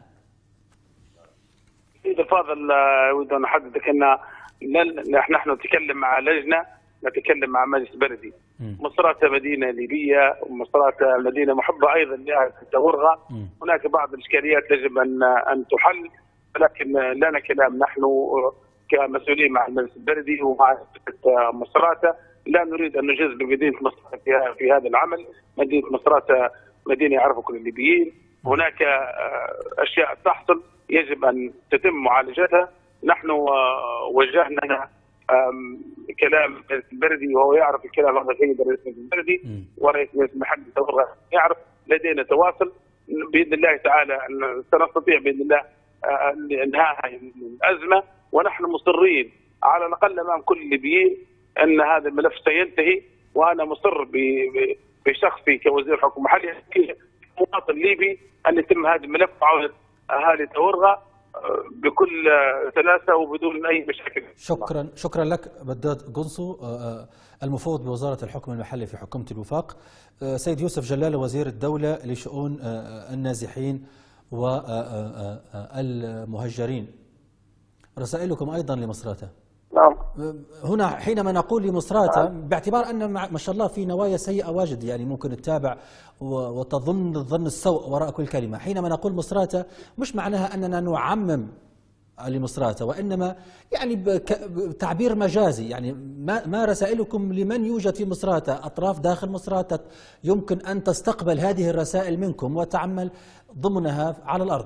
سيد الفاضل، أريد أن أحدثك أن نحن نتكلم مع لجنة، نتكلم مع مجلس بلدي. مصراتة مدينة ليبية، ومصراتة مدينة محبة أيضا لأهل تورغة. هناك بعض الإشكاليات يجب أن تحل، ولكن لنا كلام نحن كمسؤولين مع المجلس البلدي ومع مصراتة. لا نريد أن نجذب مدينة مصراتة في هذا العمل. مدينة مصراتة مدينة يعرفها كل الليبيين. هناك أشياء تحصل يجب أن تتم معالجتها. نحن وجهنا كلام البلدي وهو يعرف الكلام هذا السيد رئيس المجلس البلدي ورئيس المجلس المحلي يعرف. لدينا تواصل باذن الله تعالى ان سنستطيع باذن الله انهاء هذه الازمه، ونحن مصرين على الاقل امام كل الليبيين ان هذا الملف سينتهي. وانا مصر بشخصي كوزير حكم محلي كمواطن ليبي ان يتم هذا الملف وعوده اهالي تورغه بكل سلاسه وبدون اي مشاكل. شكرا لك بداد قنصو المفوض بوزاره الحكم المحلي في حكومه الوفاق. سيد يوسف جلاله وزير الدوله لشؤون النازحين والمهجرين، رسائلكم ايضا لمصراته. نعم. هنا حينما نقول لمصراته باعتبار ان ما شاء الله في نوايا سيئه واجد، يعني ممكن تتابع وتظن الظن السوء وراء كل كلمه. حينما نقول مصراته مش معناها اننا نعمم لمصراته، وانما يعني بتعبير مجازي، يعني ما رسائلكم لمن يوجد في مصراته؟ اطراف داخل مصراته يمكن ان تستقبل هذه الرسائل منكم وتعمل ضمنها على الارض.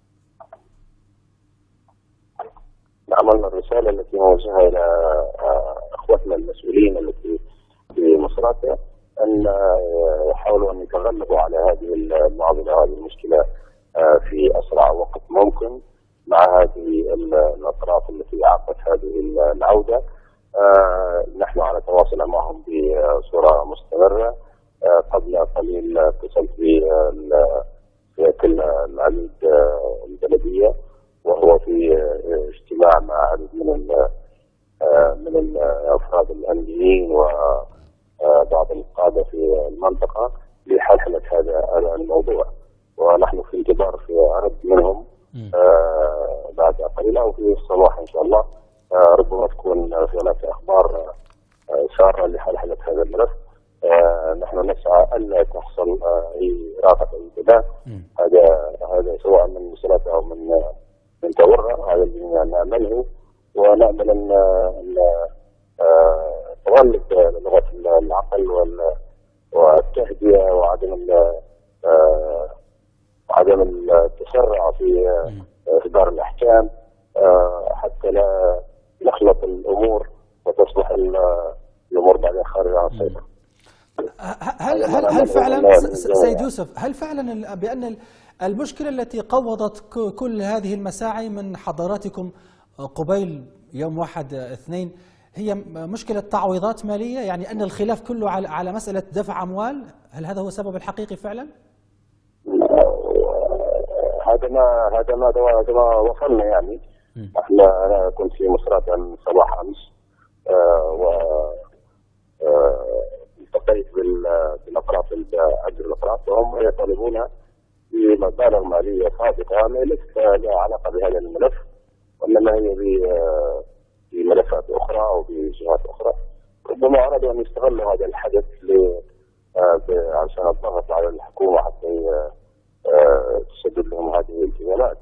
عملنا الرسالة التي موجهة إلى أخوتنا المسؤولين التي في مصراته أن يحاولوا أن يتغلبوا على هذه المعضلة وهذه المشكلة في أسرع وقت ممكن مع هذه الأطراف التي أعطت هذه العودة. نحن على تواصل معهم بصورة مستمرة. قبل قليل اتصلت بوكيل العميد البلدية وهو في اجتماع مع عدد من الافراد الامنيين وبعض القاده في المنطقه لحلحله هذا الموضوع، ونحن في انتظار في عرض منهم بعد قليل او في الصباح ان شاء الله. ربما تكون هناك اخبار ساره لحلحله هذا الملف. نحن نسعى الا تحصل اي اراقه اي انتباه، هذا سواء من مصراته او من تورغه، هذا اللي نعمله، ونامل ان تغلب لغه العقل والتهدئه وعدم التسرع في اصدار الاحكام حتى لا نخلط الامور وتصبح الامور بعدين خارجه عن السيطره. هل فعلا سيد يوسف، هل فعلا بأن المشكلة التي قوضت كل هذه المساعي من حضراتكم قبيل يوم 1/2 هي مشكلة تعويضات مالية؟ يعني أن الخلاف كله على مسألة دفع أموال؟ هل هذا هو السبب الحقيقي فعلا؟ هذا ما وصلنا. يعني أنا كنت في مصراته من صباح أمس التقيت بالاطراف عدد الاطراف وهم يطالبون بمبالغ ماليه صادقه ليست لها علاقه بهذا الملف، وانما هي بملفات اخرى او بجهات اخرى. ربما ارادوا ان يستغلوا هذا الحدث عشان الضغط على الحكومه حتى تسدد لهم هذه الالتزامات.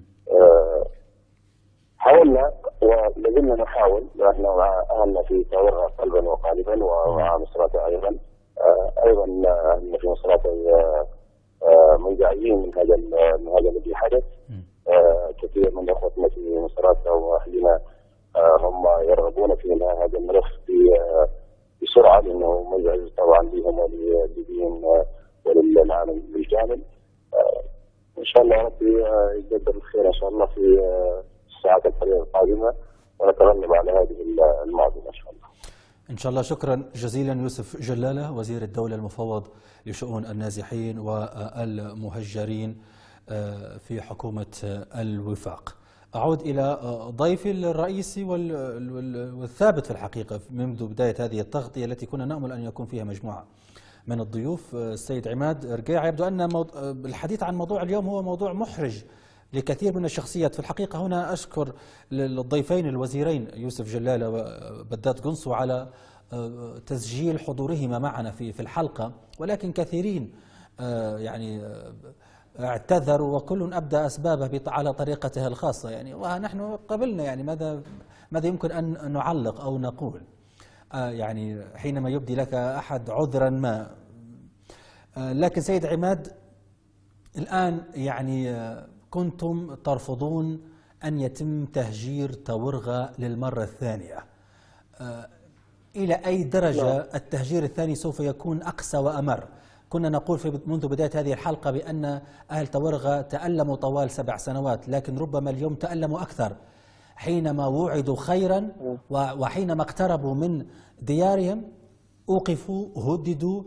حاولنا ولازلنا نحاول، نحن اهلنا في تورغه قلبا وقالبا ومع مصراته ايضا اهلنا في مصراته منزعجين من هذا الذي حدث. كثير من اخوتنا في مصراته واهلنا هم يرغبون في انهاء هذا الملف بسرعه، لانه مزعج طبعا لهم وللليبيين وللعالم بالكامل. ان شاء الله ربي يقدر الخير ان شاء الله في الساعات القليله القادمه ونتغلب على هذه المعضله ان شاء الله. ان شاء الله. شكرا جزيلا يوسف جلاله وزير الدوله المفوض لشؤون النازحين والمهجرين في حكومه الوفاق. اعود الى ضيفي الرئيسي والثابت في الحقيقه منذ بدايه هذه التغطيه التي كنا نامل ان يكون فيها مجموعه من الضيوف، السيد عماد رقيع. يبدو ان الحديث عن موضوع اليوم هو موضوع محرج لكثير من الشخصيات. في الحقيقة هنا أشكر الضيفين الوزيرين يوسف جلاله وبداد قنصو على تسجيل حضورهما معنا في الحلقة، ولكن كثيرين يعني اعتذروا وكل أبدى أسبابه على طريقته الخاصة. يعني ونحن قبلنا يعني ماذا يمكن أن نعلق أو نقول يعني حينما يبدي لك أحد عذرا ما. لكن سيد عماد، الآن يعني كنتم ترفضون أن يتم تهجير تورغه للمرة الثانية. إلى أي درجة التهجير الثاني سوف يكون أقسى وأمر؟ كنا نقول منذ بداية هذه الحلقة بأن أهل تورغة تألموا طوال 7 سنوات، لكن ربما اليوم تألموا أكثر حينما وعدوا خيرا وحينما اقتربوا من ديارهم أوقفوا، هددوا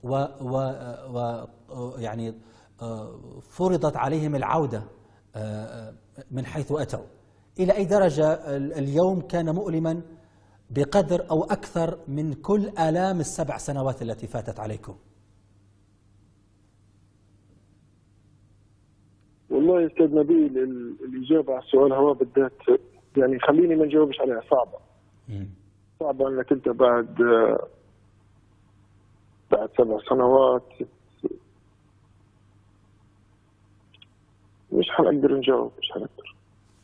يعني فرضت عليهم العودة من حيث أتوا. إلى أي درجة اليوم كان مؤلما بقدر أو أكثر من كل آلام ال7 سنوات التي فاتت عليكم؟ والله يا استاذ نبيل، الاجابه على السؤال هو بالذات يعني خليني ما نجاوبش عليها، صعبه. صعبه انك انت بعد 7 سنوات مش حنقدر نجاوب، مش حنقدر.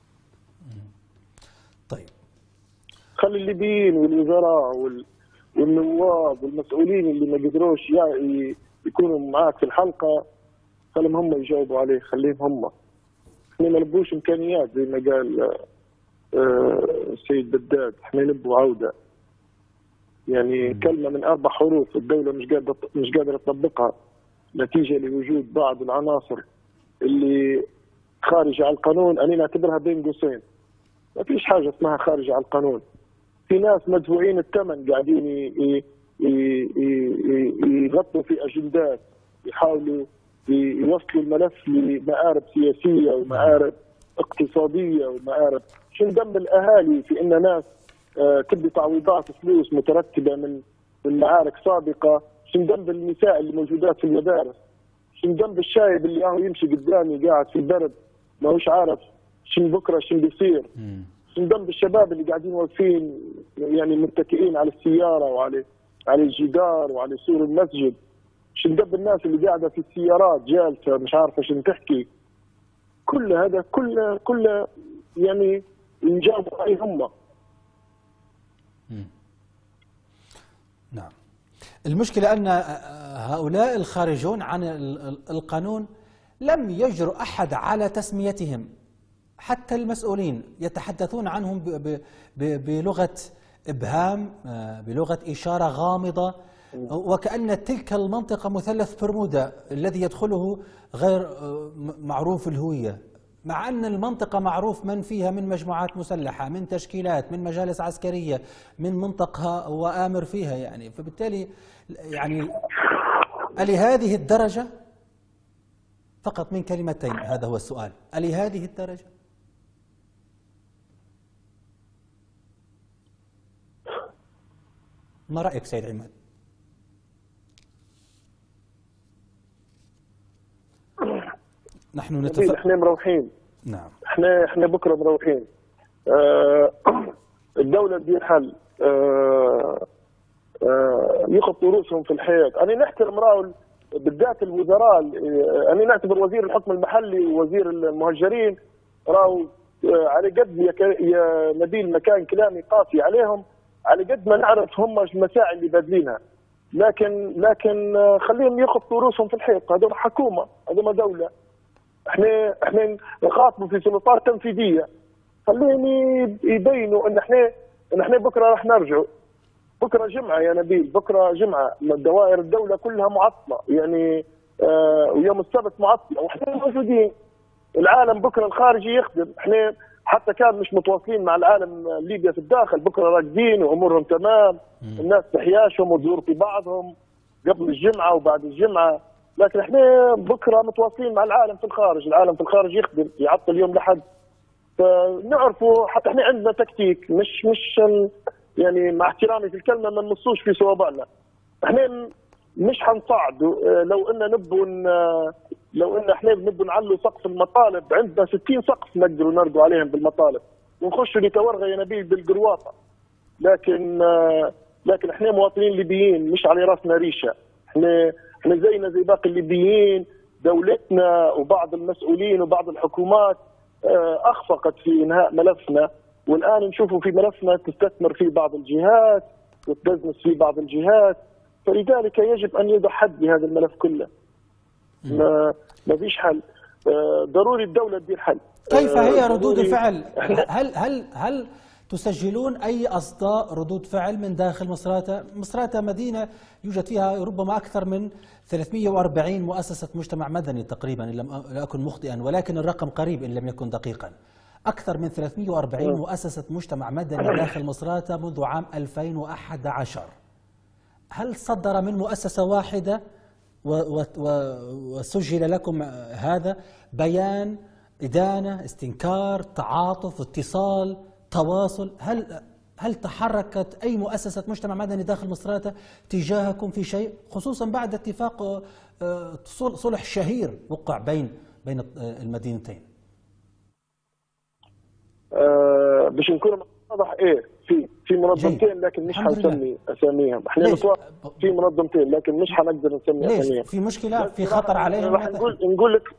طيب خلي الليبيين والوزراء والنواب والمسؤولين اللي ما قدروش يكونوا معاك في الحلقه، خليهم هم يجاوبوا عليه، خليهم هم. احنا ما نبوش امكانيات زي ما قال السيد بداد، احنا نبوا عوده. يعني كلمه من 4 حروف الدوله مش قادره تطبقها نتيجه لوجود بعض العناصر اللي خارجه على القانون. انا نعتبرها بين قوسين، ما فيش حاجه اسمها خارجه على القانون. في ناس مدفوعين الثمن قاعدين يغطوا في اجندات، يحاولوا يوصلوا الملف لمآرب سياسيه ومآرب اقتصاديه ومآرب. شنو ذنب الاهالي في ان ناس تبي تعويضات فلوس مترتبه من معارك سابقه؟ شنو ذنب النساء اللي موجودات في المدارس؟ شنو ذنب الشايب اللي راهو يمشي قدامي قاعد في البرد ماهوش عارف شنو بكره شنو بيصير؟ شنو ذنب الشباب اللي قاعدين واقفين يعني متكئين على السياره وعلى الجدار وعلى سور المسجد؟ شنو ذنب الناس اللي قاعده في السيارات جالسه مش عارفه شنو تحكي؟ كل هذا كله يعني ينجابوا عليه هم. نعم. المشكلة أن هؤلاء الخارجون عن القانون لم يجرؤ أحد على تسميتهم، حتى المسؤولين يتحدثون عنهم بلغة إبهام، بلغة إشارة غامضة، وكأن تلك المنطقة مثلث برمودا الذي يدخله غير معروف الهوية، مع أن المنطقة معروف من فيها من مجموعات مسلحة، من تشكيلات، من مجالس عسكرية، من منطقة وآمر فيها يعني. فبالتالي يعني ألهذه الدرجة؟ فقط من كلمتين هذا هو السؤال، ألهذه الدرجة؟ ما رأيك سيد عماد؟ نحن احنا مروحين. نعم. احنا بكره مروحين. الدولة تدير حل، يخطوا رؤوسهم في الحيط. انا نحترم راهو بالذات الوزراء، انا نعتبر وزير الحكم المحلي ووزير المهجرين راهو على قد يا نبيل مكان كلامي قاسي عليهم، على قد ما نعرف هم المساعي اللي بادلينها، لكن خليهم يخطوا رؤوسهم في الحيط. هذول حكومه، هذول دوله. احنا نخاطبوا في سلطات تنفيذيه، خليهم يبينوا ان احنا بكره راح نرجعوا. بكره جمعه يا نبيل، بكره جمعه، دوائر الدوله كلها معطله يعني، ويوم السبت معطله واحنا موجودين. العالم بكره الخارجي يخدم، احنا حتى كان مش متواصلين مع العالم ليبيا في الداخل، بكره راكدين وامورهم تمام، الناس تحياشهم وتزور في بعضهم قبل الجمعه وبعد الجمعه، لكن احنا بكره متواصلين مع العالم في الخارج، العالم في الخارج يخدم، يعطل يوم لحد. فنعرفوا حتى احنا عندنا تكتيك، مش يعني مع احترامي في الكلمه ما نصوش في صوابعنا. احنا مش حنصعدوا، لو ان احنا بنبوا نعلوا سقف المطالب، عندنا 60 سقف نقدروا نرضوا عليهم بالمطالب ونخشوا لتورغه يا نبيل بالقرواطه. لكن احنا مواطنين ليبيين مش على راسنا ريشه، احنا زينا زي باقي الليبيين. دولتنا وبعض المسؤولين وبعض الحكومات اخفقت في انهاء ملفنا، والان نشوفوا في ملفنا تستثمر فيه بعض الجهات وتبزنس فيه بعض الجهات، فلذلك يجب ان يوضع حد لهذا الملف كله. ما فيش حل، ضروري الدوله تدير حل. كيف هي ردود الفعل؟ هل تسجلون أي أصداء ردود فعل من داخل مصراتة؟ مصراتة مدينة يوجد فيها ربما أكثر من 340 مؤسسة مجتمع مدني تقريبا إن لم أكن مخطئا، ولكن الرقم قريب إن لم يكن دقيقا. أكثر من 340 مؤسسة مجتمع مدني داخل مصراتة منذ عام 2011. هل صدر من مؤسسة واحدة وسجل لكم هذا بيان إدانة، استنكار، تعاطف، اتصال، تواصل؟ هل تحركت أي مؤسسة مجتمع مدني داخل مصراتة تجاهكم في شيء، خصوصا بعد اتفاق صلح شهير وقع بين المدينتين؟ باش نكون واضح، في منظمتين لكن مش حنسمي اساميهم. احنا في منظمتين لكن مش حنقدر نسمي اساميهم. في مشكله، في خطر عليهم؟ راح نقول لك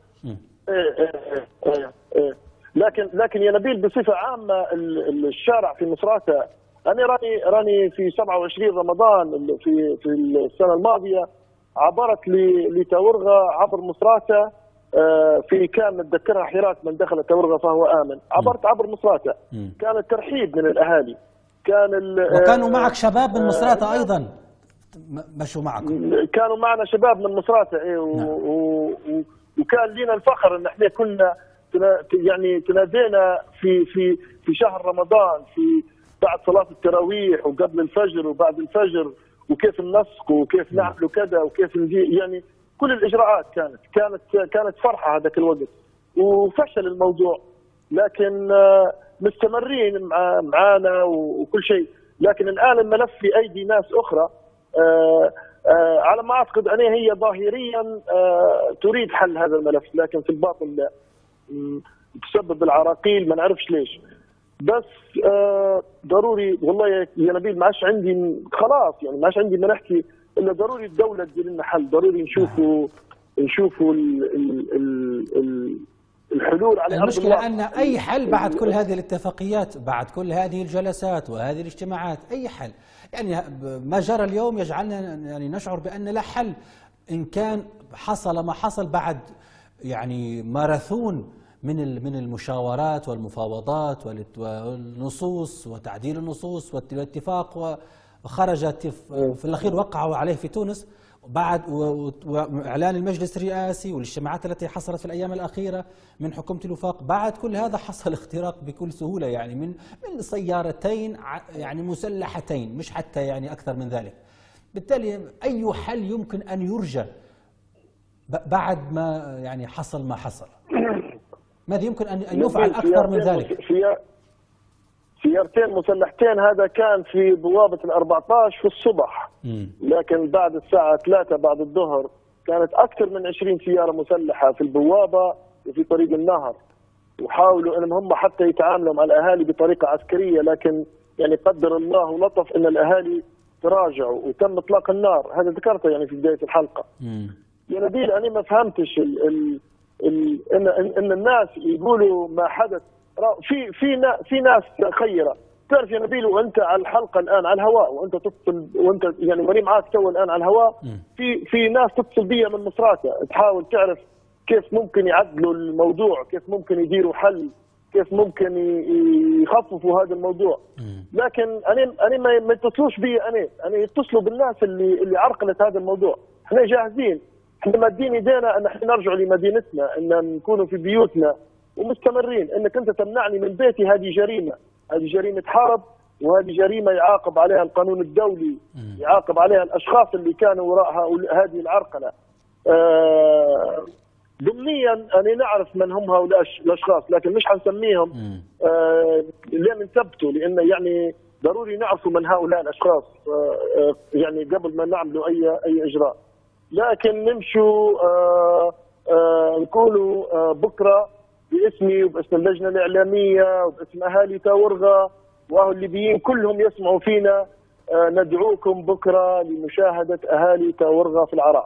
لكن يا نبيل بصفه عامه الشارع في مصراتة، انا راني في 27 رمضان في السنه الماضيه عبرت لتورغه عبر مصراتة في كان نتذكرها حراك من دخل تورغه فهو امن. عبرت عبر مصراتة، كان الترحيب من الاهالي، وكانوا معك شباب من مصراتة ايضا مشوا معكم؟ كانوا معنا شباب من مصراتة وكان لنا الفخر ان احنا كنا يعني تنادينا في شهر رمضان، في بعد صلاه التراويح وقبل الفجر وبعد الفجر، وكيف ننسق وكيف نعمل كذا وكيف نجي، يعني كل الاجراءات كانت فرحه هذاك الوقت. وفشل الموضوع، لكن مستمرين معانا وكل شيء. لكن الان الملف في ايدي ناس اخرى، على ما اعتقد ان هي ظاهريا تريد حل هذا الملف، لكن في الباطن لا، تسبب العراقيل ما نعرفش ليش. بس ضروري والله يا نبيل، ما عادش عندي خلاص، يعني ما عادش عندي ما نحكي الا ضروري الدوله تدير لنا حل، ضروري نشوفوا الحلول على ارض المشكله الواقع. ان اي حل بعد كل هذه الاتفاقيات، بعد كل هذه الجلسات وهذه الاجتماعات، اي حل يعني ما جرى اليوم يجعلنا يعني نشعر بان لا حل، ان كان حصل ما حصل بعد يعني ماراثون من المشاورات والمفاوضات والنصوص وتعديل النصوص والاتفاق، وخرجت في الاخير وقعوا عليه في تونس بعد واعلان المجلس الرئاسي والاجتماعات التي حصلت في الايام الاخيره من حكومه الوفاق. بعد كل هذا حصل اختراق بكل سهوله، يعني من سيارتين يعني مسلحتين، مش حتى يعني اكثر من ذلك. بالتالي اي حل يمكن ان يرجى بعد ما يعني حصل ما حصل؟ ماذا يمكن ان يفعل اكثر من ذلك؟ سيارتين مسلحتين هذا كان في بوابه ال14 في الصبح، لكن بعد الساعه 3 بعد الظهر كانت اكثر من 20 سياره مسلحه في البوابه وفي طريق النهر، وحاولوا انهم هم حتى يتعاملوا مع الاهالي بطريقه عسكريه، لكن يعني قدر الله ولطف ان الاهالي تراجعوا وتم اطلاق النار. هذا ذكرته يعني في بدايه الحلقه. يا نبيل انا ما فهمتش ان الناس يقولوا ما حدث. في ناس خيره، تعرف يا نبيل وانت على الحلقه الان على الهواء وانت تتصل وانت يعني ماني معاك تو الان على الهواء، في ناس تتصل بي من مصراتة تحاول تعرف كيف ممكن يعدلوا الموضوع، كيف ممكن يديروا حل، كيف ممكن يخففوا هذا الموضوع. لكن انا ما يتصلوش بي، انا يتصلوا بالناس اللي عرقلت هذا الموضوع. احنا جاهزين، احنا مادين ايدينا ان احنا نرجع لمدينتنا، ان نكونوا في بيوتنا ومستمرين. انك انت تمنعني من بيتي هذه جريمه، هذه جريمه حرب، وهذه جريمه يعاقب عليها القانون الدولي، يعاقب عليها الاشخاص اللي كانوا وراء هذه العرقله. ضمنيا انا نعرف من هم هؤلاء الاشخاص، لكن مش حنسميهم لين نثبتوا، لان يعني ضروري نعرفوا من هؤلاء الاشخاص يعني قبل ما نعملوا اي اجراء. لكن نمشوا نقولوا بكره باسمي وباسم اللجنه الاعلاميه وباسم اهالي تاورغه واهل الليبيين كلهم يسمعوا فينا، ندعوكم بكره لمشاهده اهالي تاورغه في العراء.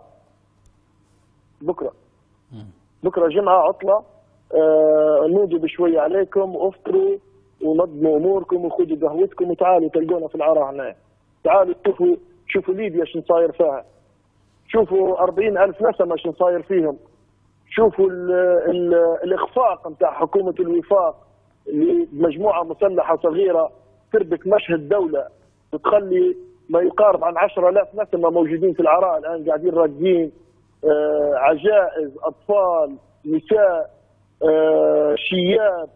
بكره جمعه عطله، نوجب شويه عليكم وافطروا ونظموا اموركم وخذوا قهوتكم وتعالوا تلقونا في العراء هنا. تعالوا شوفوا ليبيا شنو صاير فيها، شوفوا 40,000 نسمه شنو صاير فيهم، شوفوا الاخفاق نتاع حكومه الوفاق لمجموعه مسلحه صغيره تربك مشهد دوله وتخلي ما يقارب عن 10,000 نسمه موجودين في العراء الان قاعدين راقدين، عجائز، اطفال، نساء، شياب،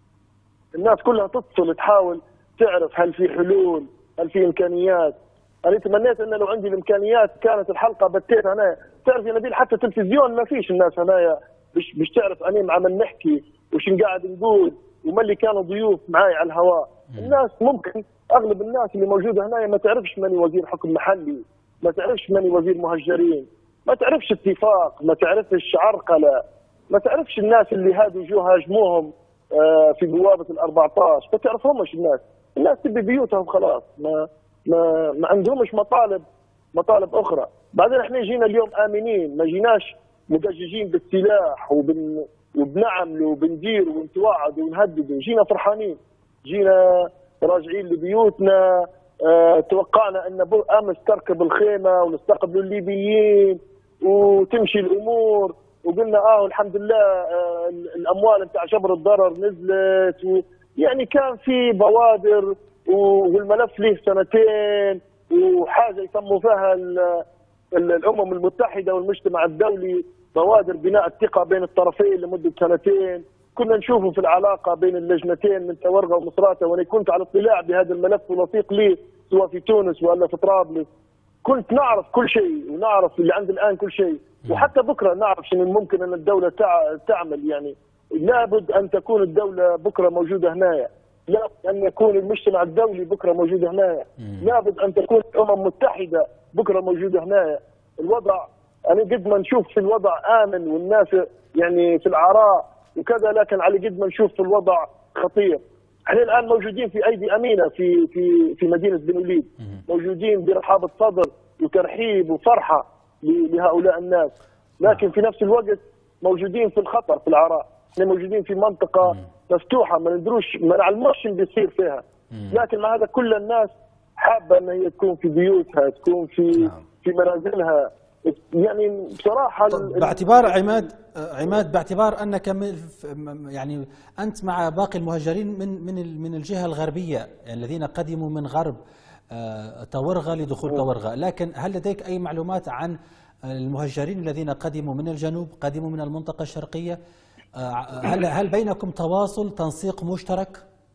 الناس كلها تتصل تحاول تعرف هل في حلول، هل في امكانيات. انا تمنيت انه لو عندي الامكانيات كانت الحلقه بتيت هنا. تعرف يا نبيل حتى تلفزيون ما فيش الناس هنايا مش تعرف اني عم نحكي وش قاعد نقول وما اللي كانوا ضيوف معي على الهواء. الناس ممكن اغلب الناس اللي موجوده هنا ما تعرفش ماني وزير حكم محلي، ما تعرفش ماني وزير مهجرين، ما تعرفش اتفاق، ما تعرفش عرقله، ما تعرفش الناس اللي هادوا جو هاجموهم في بوابه ال14، ما تعرفهمش الناس تبي بيوتها وخلاص، ما عندهمش مطالب اخرى. بعدين احنا جينا اليوم امنين، ما جيناش مدججين بالسلاح وبنعمل وبندير ونتوعد ونهدد، جينا فرحانين، جينا راجعين لبيوتنا. توقعنا ان امس تركب الخيمه ونستقبل الليبيين وتمشي الامور، وقلنا الحمد لله الاموال بتاع جبر الضرر نزلت، يعني كان في بوادر والملف له 2 سنين وحاجه يسموا فيها الامم المتحده والمجتمع الدولي بوادر بناء الثقه بين الطرفين لمده 2 سنين. كنا نشوفه في العلاقه بين اللجنتين من تورغه ومصراته، وانا كنت على اطلاع بهذا الملف ولصيق لي سواء في تونس ولا في طرابلس. كنت نعرف كل شيء ونعرف اللي عند الان كل شيء، وحتى بكره نعرف شنو ممكن ان الدوله تعمل. يعني لابد ان تكون الدوله بكره موجوده هنايا، لابد ان يكون المجتمع الدولي بكره موجود هنايا، لابد ان تكون الامم المتحده بكره موجوده هنايا. الوضع انا قد ما نشوف في الوضع امن والناس يعني في العراء وكذا، لكن على قد ما نشوف في الوضع خطير. احنا الان موجودين في ايدي امينه في مدينه بن وليد، موجودين برحابه صدر وترحيب وفرحه لهؤلاء الناس، لكن في نفس الوقت موجودين في الخطر في العراء. احنا موجودين في منطقه مفتوحه ما ندروش ما نعلموش اللي بيصير فيها، لكن مع هذا كل الناس حابه ان هي تكون في بيوتها، تكون في منازلها. يعني بصراحه باعتبار عماد باعتبار انك يعني انت مع باقي المهاجرين من الجهه الغربيه، يعني الذين قدموا من غرب تورغه لدخول تورغه، لكن هل لديك اي معلومات عن المهاجرين الذين قدموا من الجنوب، قدموا من المنطقه الشرقيه؟ هل بينكم تواصل، تنسيق مشترك؟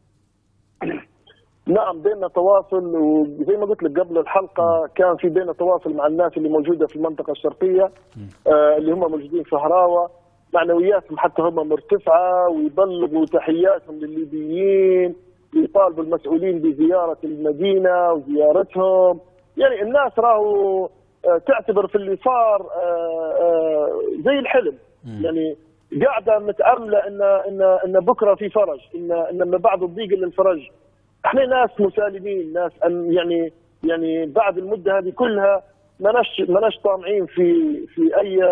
نعم بيننا تواصل، وزي ما قلت لك قبل الحلقه كان في بيننا تواصل مع الناس اللي موجوده في المنطقه الشرقيه اللي هم موجودين في هراوه، معنوياتهم حتى هم مرتفعه، ويبلغوا تحياتهم للليبيين، ويطالبوا المسؤولين بزياره المدينه وزيارتهم. يعني الناس راهو تعتبر في اللي صار زي الحلم، يعني قاعده متامله ان بكره في فرج، ان من بعد الضيق الا الفرج. احنا ناس مسالمين، ناس يعني بعد المده هذه كلها ماناش طامعين في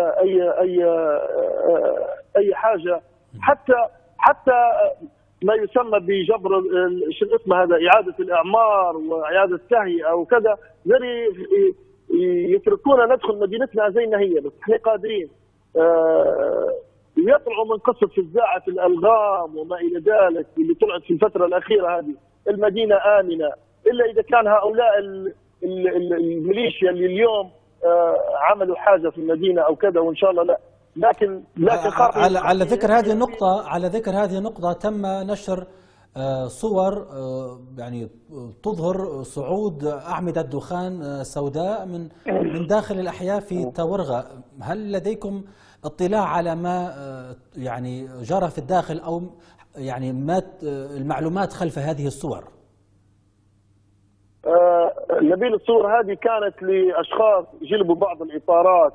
اي حاجه، حتى ما يسمى بجبر شو اسمه هذا، اعاده الاعمار واعاده التهيئه وكذا، يتركونا ندخل مدينتنا زي ما هي، بس احنا قادرين يطلعوا من قصه فزاعه الالغام وما الى ذلك اللي طلعت في الفتره الاخيره هذه. المدينه امنه الا اذا كان هؤلاء الميليشيا اللي اليوم عملوا حاجه في المدينه او كذا، وان شاء الله لا. لكن على ذكر هذه النقطه تم نشر صور يعني تظهر صعود أعمدة دخان سوداء من داخل الأحياء في تورغة. هل لديكم اطلاع على ما يعني جرى في الداخل، أو يعني ما المعلومات خلف هذه الصور؟ نبيل، الصور هذه كانت لاشخاص جلبوا بعض الاطارات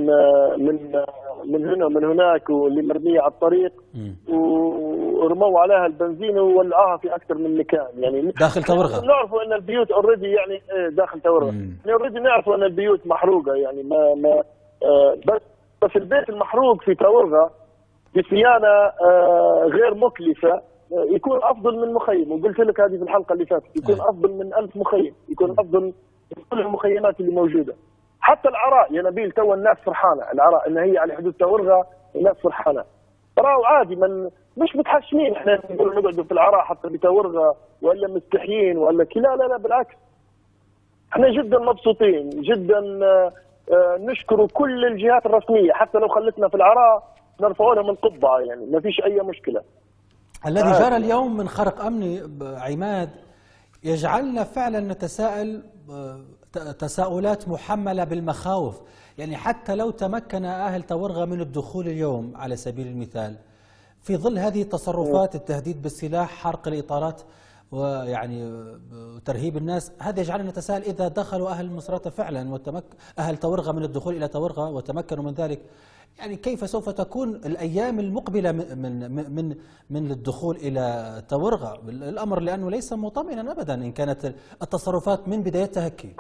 من هنا ومن هناك واللي مرميه على الطريق، ورموا عليها البنزين وولعوها في اكثر من مكان، يعني داخل تورغه. نعرفوا ان البيوت اوريدي يعني داخل تورغه، يعني اوريدي نعرفوا ان البيوت محروقه، يعني ما بس البيت المحروق في تورغه بصيانه غير مكلفه يكون افضل من مخيم، وقلت لك هذه في الحلقه اللي فاتت، يكون افضل من 1000 مخيم، يكون افضل من كل المخيمات اللي موجوده. حتى العراء يا نبيل تو الناس فرحانه، العراء ان هي على حدود تورغه الناس فرحانه. راهو عادي، مش متحشمين احنا نقول نقعدوا في العراء حتى بتورغه ولا مستحيين ولا لا لا لا، بالعكس احنا جدا مبسوطين جدا. نشكر كل الجهات الرسميه، حتى لو خلتنا في العراء نرفعوا لهم القبعه، يعني ما فيش اي مشكله. الذي جرى اليوم من خرق امني عماد يجعلنا فعلا نتساءل تساؤلات محمله بالمخاوف. يعني حتى لو تمكن اهل تورغه من الدخول اليوم على سبيل المثال، في ظل هذه التصرفات، التهديد بالسلاح، حرق الاطارات ويعني ترهيب الناس، هذا يجعلنا نتساءل اذا دخلوا اهل مصراتة فعلا اهل تورغه من الدخول الى تورغه وتمكنوا من ذلك، يعني كيف سوف تكون الايام المقبله من الدخول الى تورغه؟ الامر لانه ليس مطمئنا ابدا ان كانت التصرفات من بدايتها هيك.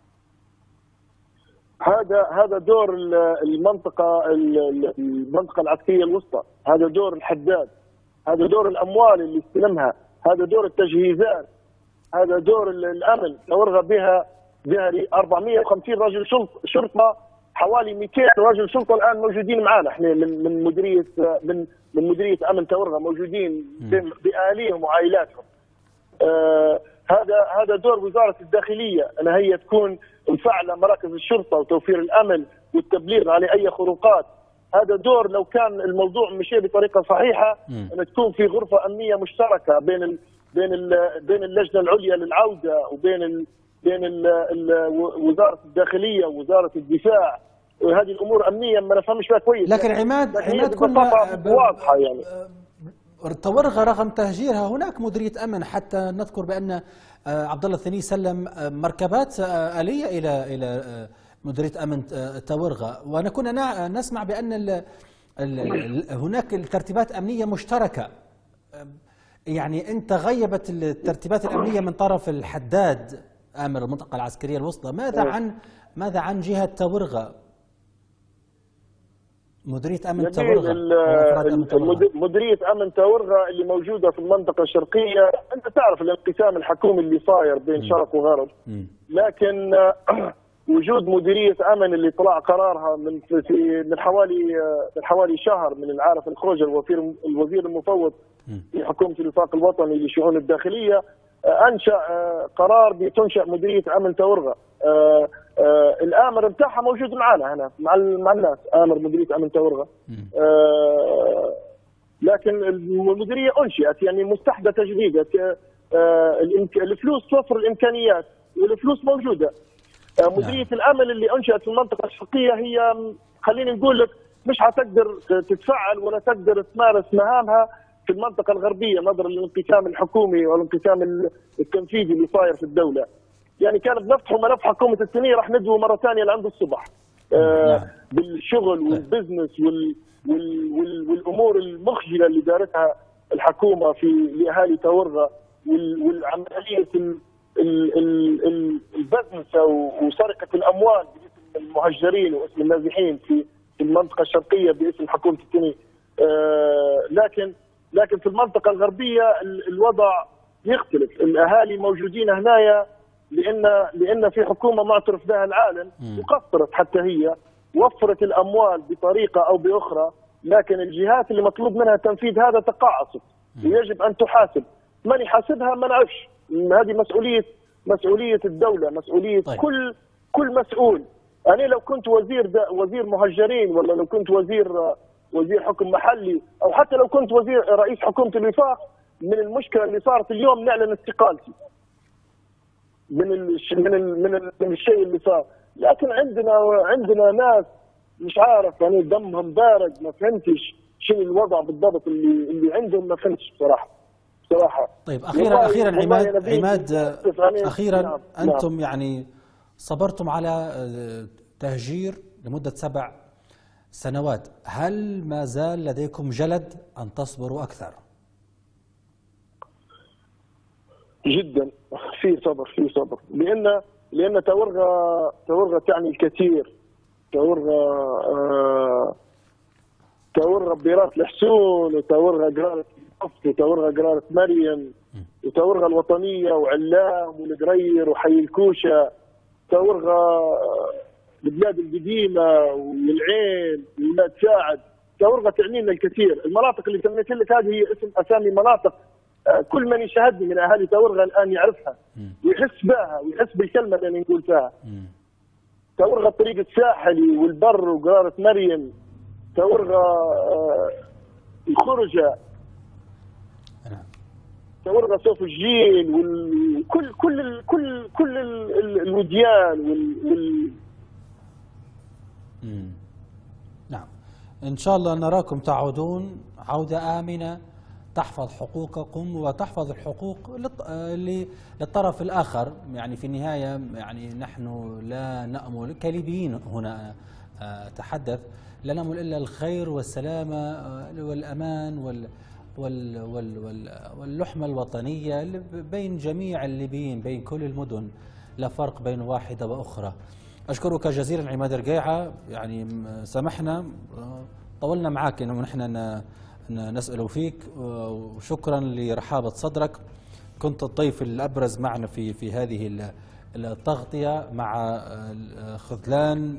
هذا دور المنطقه العسكريه الوسطى، هذا دور الحداد، هذا دور الاموال اللي استلمها، هذا دور التجهيزات، هذا دور الامن. تورغه بها 450 رجل شرطه، حوالي 200 رجل شرطه الان موجودين معنا احنا من مديريه امن تورغه، موجودين باهاليهم وعائلاتهم. هذا دور وزاره الداخليه، انها هي تكون مفعله مراكز الشرطه وتوفير الامن والتبليغ على اي خروقات. هذا دور لو كان الموضوع مشي بطريقه صحيحه، ان تكون في غرفه امنيه مشتركه بين اللجنه العليا للعوده وبين وزاره الداخليه ووزاره الدفاع، وهذه الامور امنيه ما نفهمش فيها كويس. لكن عماد كنا واضحه يعني. تورغه رغم تهجيرها هناك مديريه امن، حتى نذكر بان عبد الله الثاني سلم مركبات آلية الى مديريه امن تورغه، وكنا نسمع بان هناك ترتيبات امنيه مشتركه. يعني انت غيبت الترتيبات الامنيه من طرف الحداد امر المنطقه العسكريه الوسطى، ماذا عن جهه تورغه؟ مديريه امن تورغه، مديريه امن تورغه اللي موجوده في المنطقه الشرقيه، انت تعرف الانقسام الحكومي اللي صاير بين شرق وغرب، لكن وجود مديريه امن اللي طلع قرارها من حوالي شهر من العارف الخوجة الوزير المفوض في حكومه الوفاق الوطني للشؤون الداخليه، انشا قرار بتنشا مديريه امن تورغه. الامر بتاعها موجود معنا هنا مع الناس، امر مديريه امن تورغه. لكن المديريه انشئت يعني مستحدثه جديده، الفلوس توفر الامكانيات والفلوس موجوده. مديريه الامن اللي انشئت في المنطقه الشرقيه هي خليني نقول لك مش حتقدر تتفعل ولا تقدر تمارس مهامها في المنطقه الغربيه نظرا للانقسام الحكومي والانقسام التنفيذي اللي صاير في الدوله. يعني كان بنفتحوا ملف حكومه السنيه راح ندوه مره ثانيه لعند الصبح بالشغل والبزنس والامور المخجله اللي دارتها الحكومه في لاهالي تورغه، والعمليه البزنسه وسرقه الاموال باسم المهجرين واسم النازحين في المنطقه الشرقيه باسم حكومه السنيه. لكن في الغربيه الوضع يختلف، الاهالي موجودين هنايا لان في حكومه معترف بها العالم وقصرت حتى هي وفرت الاموال بطريقه او باخرى، لكن الجهات اللي مطلوب منها تنفيذ هذا تقاعست ويجب ان تحاسب. من يحاسبها ما نعرفش، هذه مسؤوليه الدوله، مسؤوليه طيب. كل مسؤول. انا لو كنت وزير مهجرين، ولا لو كنت وزير حكم محلي، او حتى لو كنت رئيس حكومه الوفاق، من المشكله اللي صارت اليوم نعلن استقالتي من الشيء اللي صار. لكن عندنا ناس مش عارف يعني دمهم بارد، ما فهمتش شنو الوضع بالضبط اللي عندهم، ما فهمتش بصراحه. طيب اخيرا عماد اخيرا انتم يعني صبرتم على تهجير لمده 7 سنوات، هل ما زال لديكم جلد ان تصبروا اكثر؟ جدا في صبر لان تورغه تعني الكثير. تورغه بيرات الحسون، وتورغه قراره القف، وتورغه قراره مريم، وتورغه الوطنيه وعلام والقرير وحي الكوشه، تورغه البلاد القديمه والعين وولاد ساعد. تاورغا تعني لنا الكثير. المناطق اللي سميت لك هذه هي اسامي مناطق كل من يشاهدني من اهالي تاورغا الان يعرفها ويحس بها ويحس بالكلمه اللي انا نقول فيها. تاورغا الطريق الساحلي والبر وقرارة مريم، تاورغا الخرجه، تاورغا صوف الجيل وكل كل كل كل الوديان نعم. إن شاء الله نراكم تعودون عودة آمنة تحفظ حقوقكم وتحفظ الحقوق للطرف الآخر. يعني في النهاية يعني نحن لا نأمل كليبيين هنا أتحدث، لا نأمل إلا الخير والسلامة والأمان واللحمة الوطنية بين جميع الليبيين، بين كل المدن، لا فرق بين واحدة وأخرى. أشكرك جزيلا عماد رقيعة، يعني سامحنا طولنا معك إنه نحن نسأل فيك، وشكرا لرحابة صدرك. كنت الضيف الأبرز معنا في هذه التغطية مع خذلان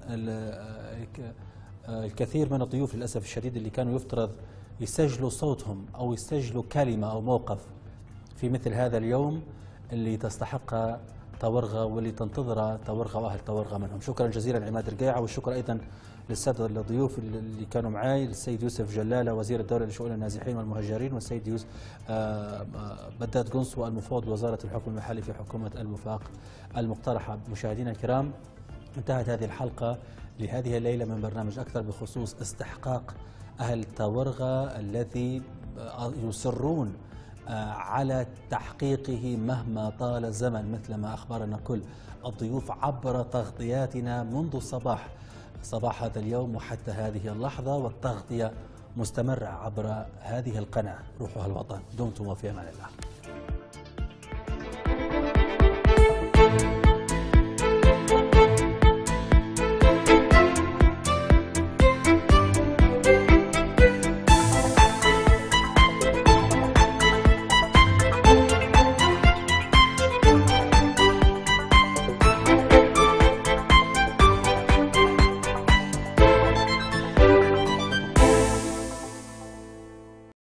الكثير من الضيوف للأسف الشديد اللي كانوا يفترض يسجلوا صوتهم أو يسجلوا كلمة أو موقف في مثل هذا اليوم اللي تستحق تاورغا واللي تنتظر تاورغا وأهل تاورغا منهم. شكرا جزيلا عماد رقيعة، والشكر أيضا للسادة الضيوف اللي كانوا معي، السيد يوسف جلالة وزير الدولة لشؤون النازحين والمهاجرين، والسيد بداد قنصو المفوض وزارة الحكم المحلي في حكومة الوفاق المقترحة. مشاهدينا الكرام، انتهت هذه الحلقة لهذه الليلة من برنامج أكثر بخصوص استحقاق أهل تاورغا الذي يصرون على تحقيقه مهما طال الزمن، مثل ما أخبرنا كل الضيوف عبر تغطياتنا منذ صباح هذا اليوم وحتى هذه اللحظة، والتغطية مستمرة عبر هذه القناة. روحها الوطن. دمتم وفي أمان الله.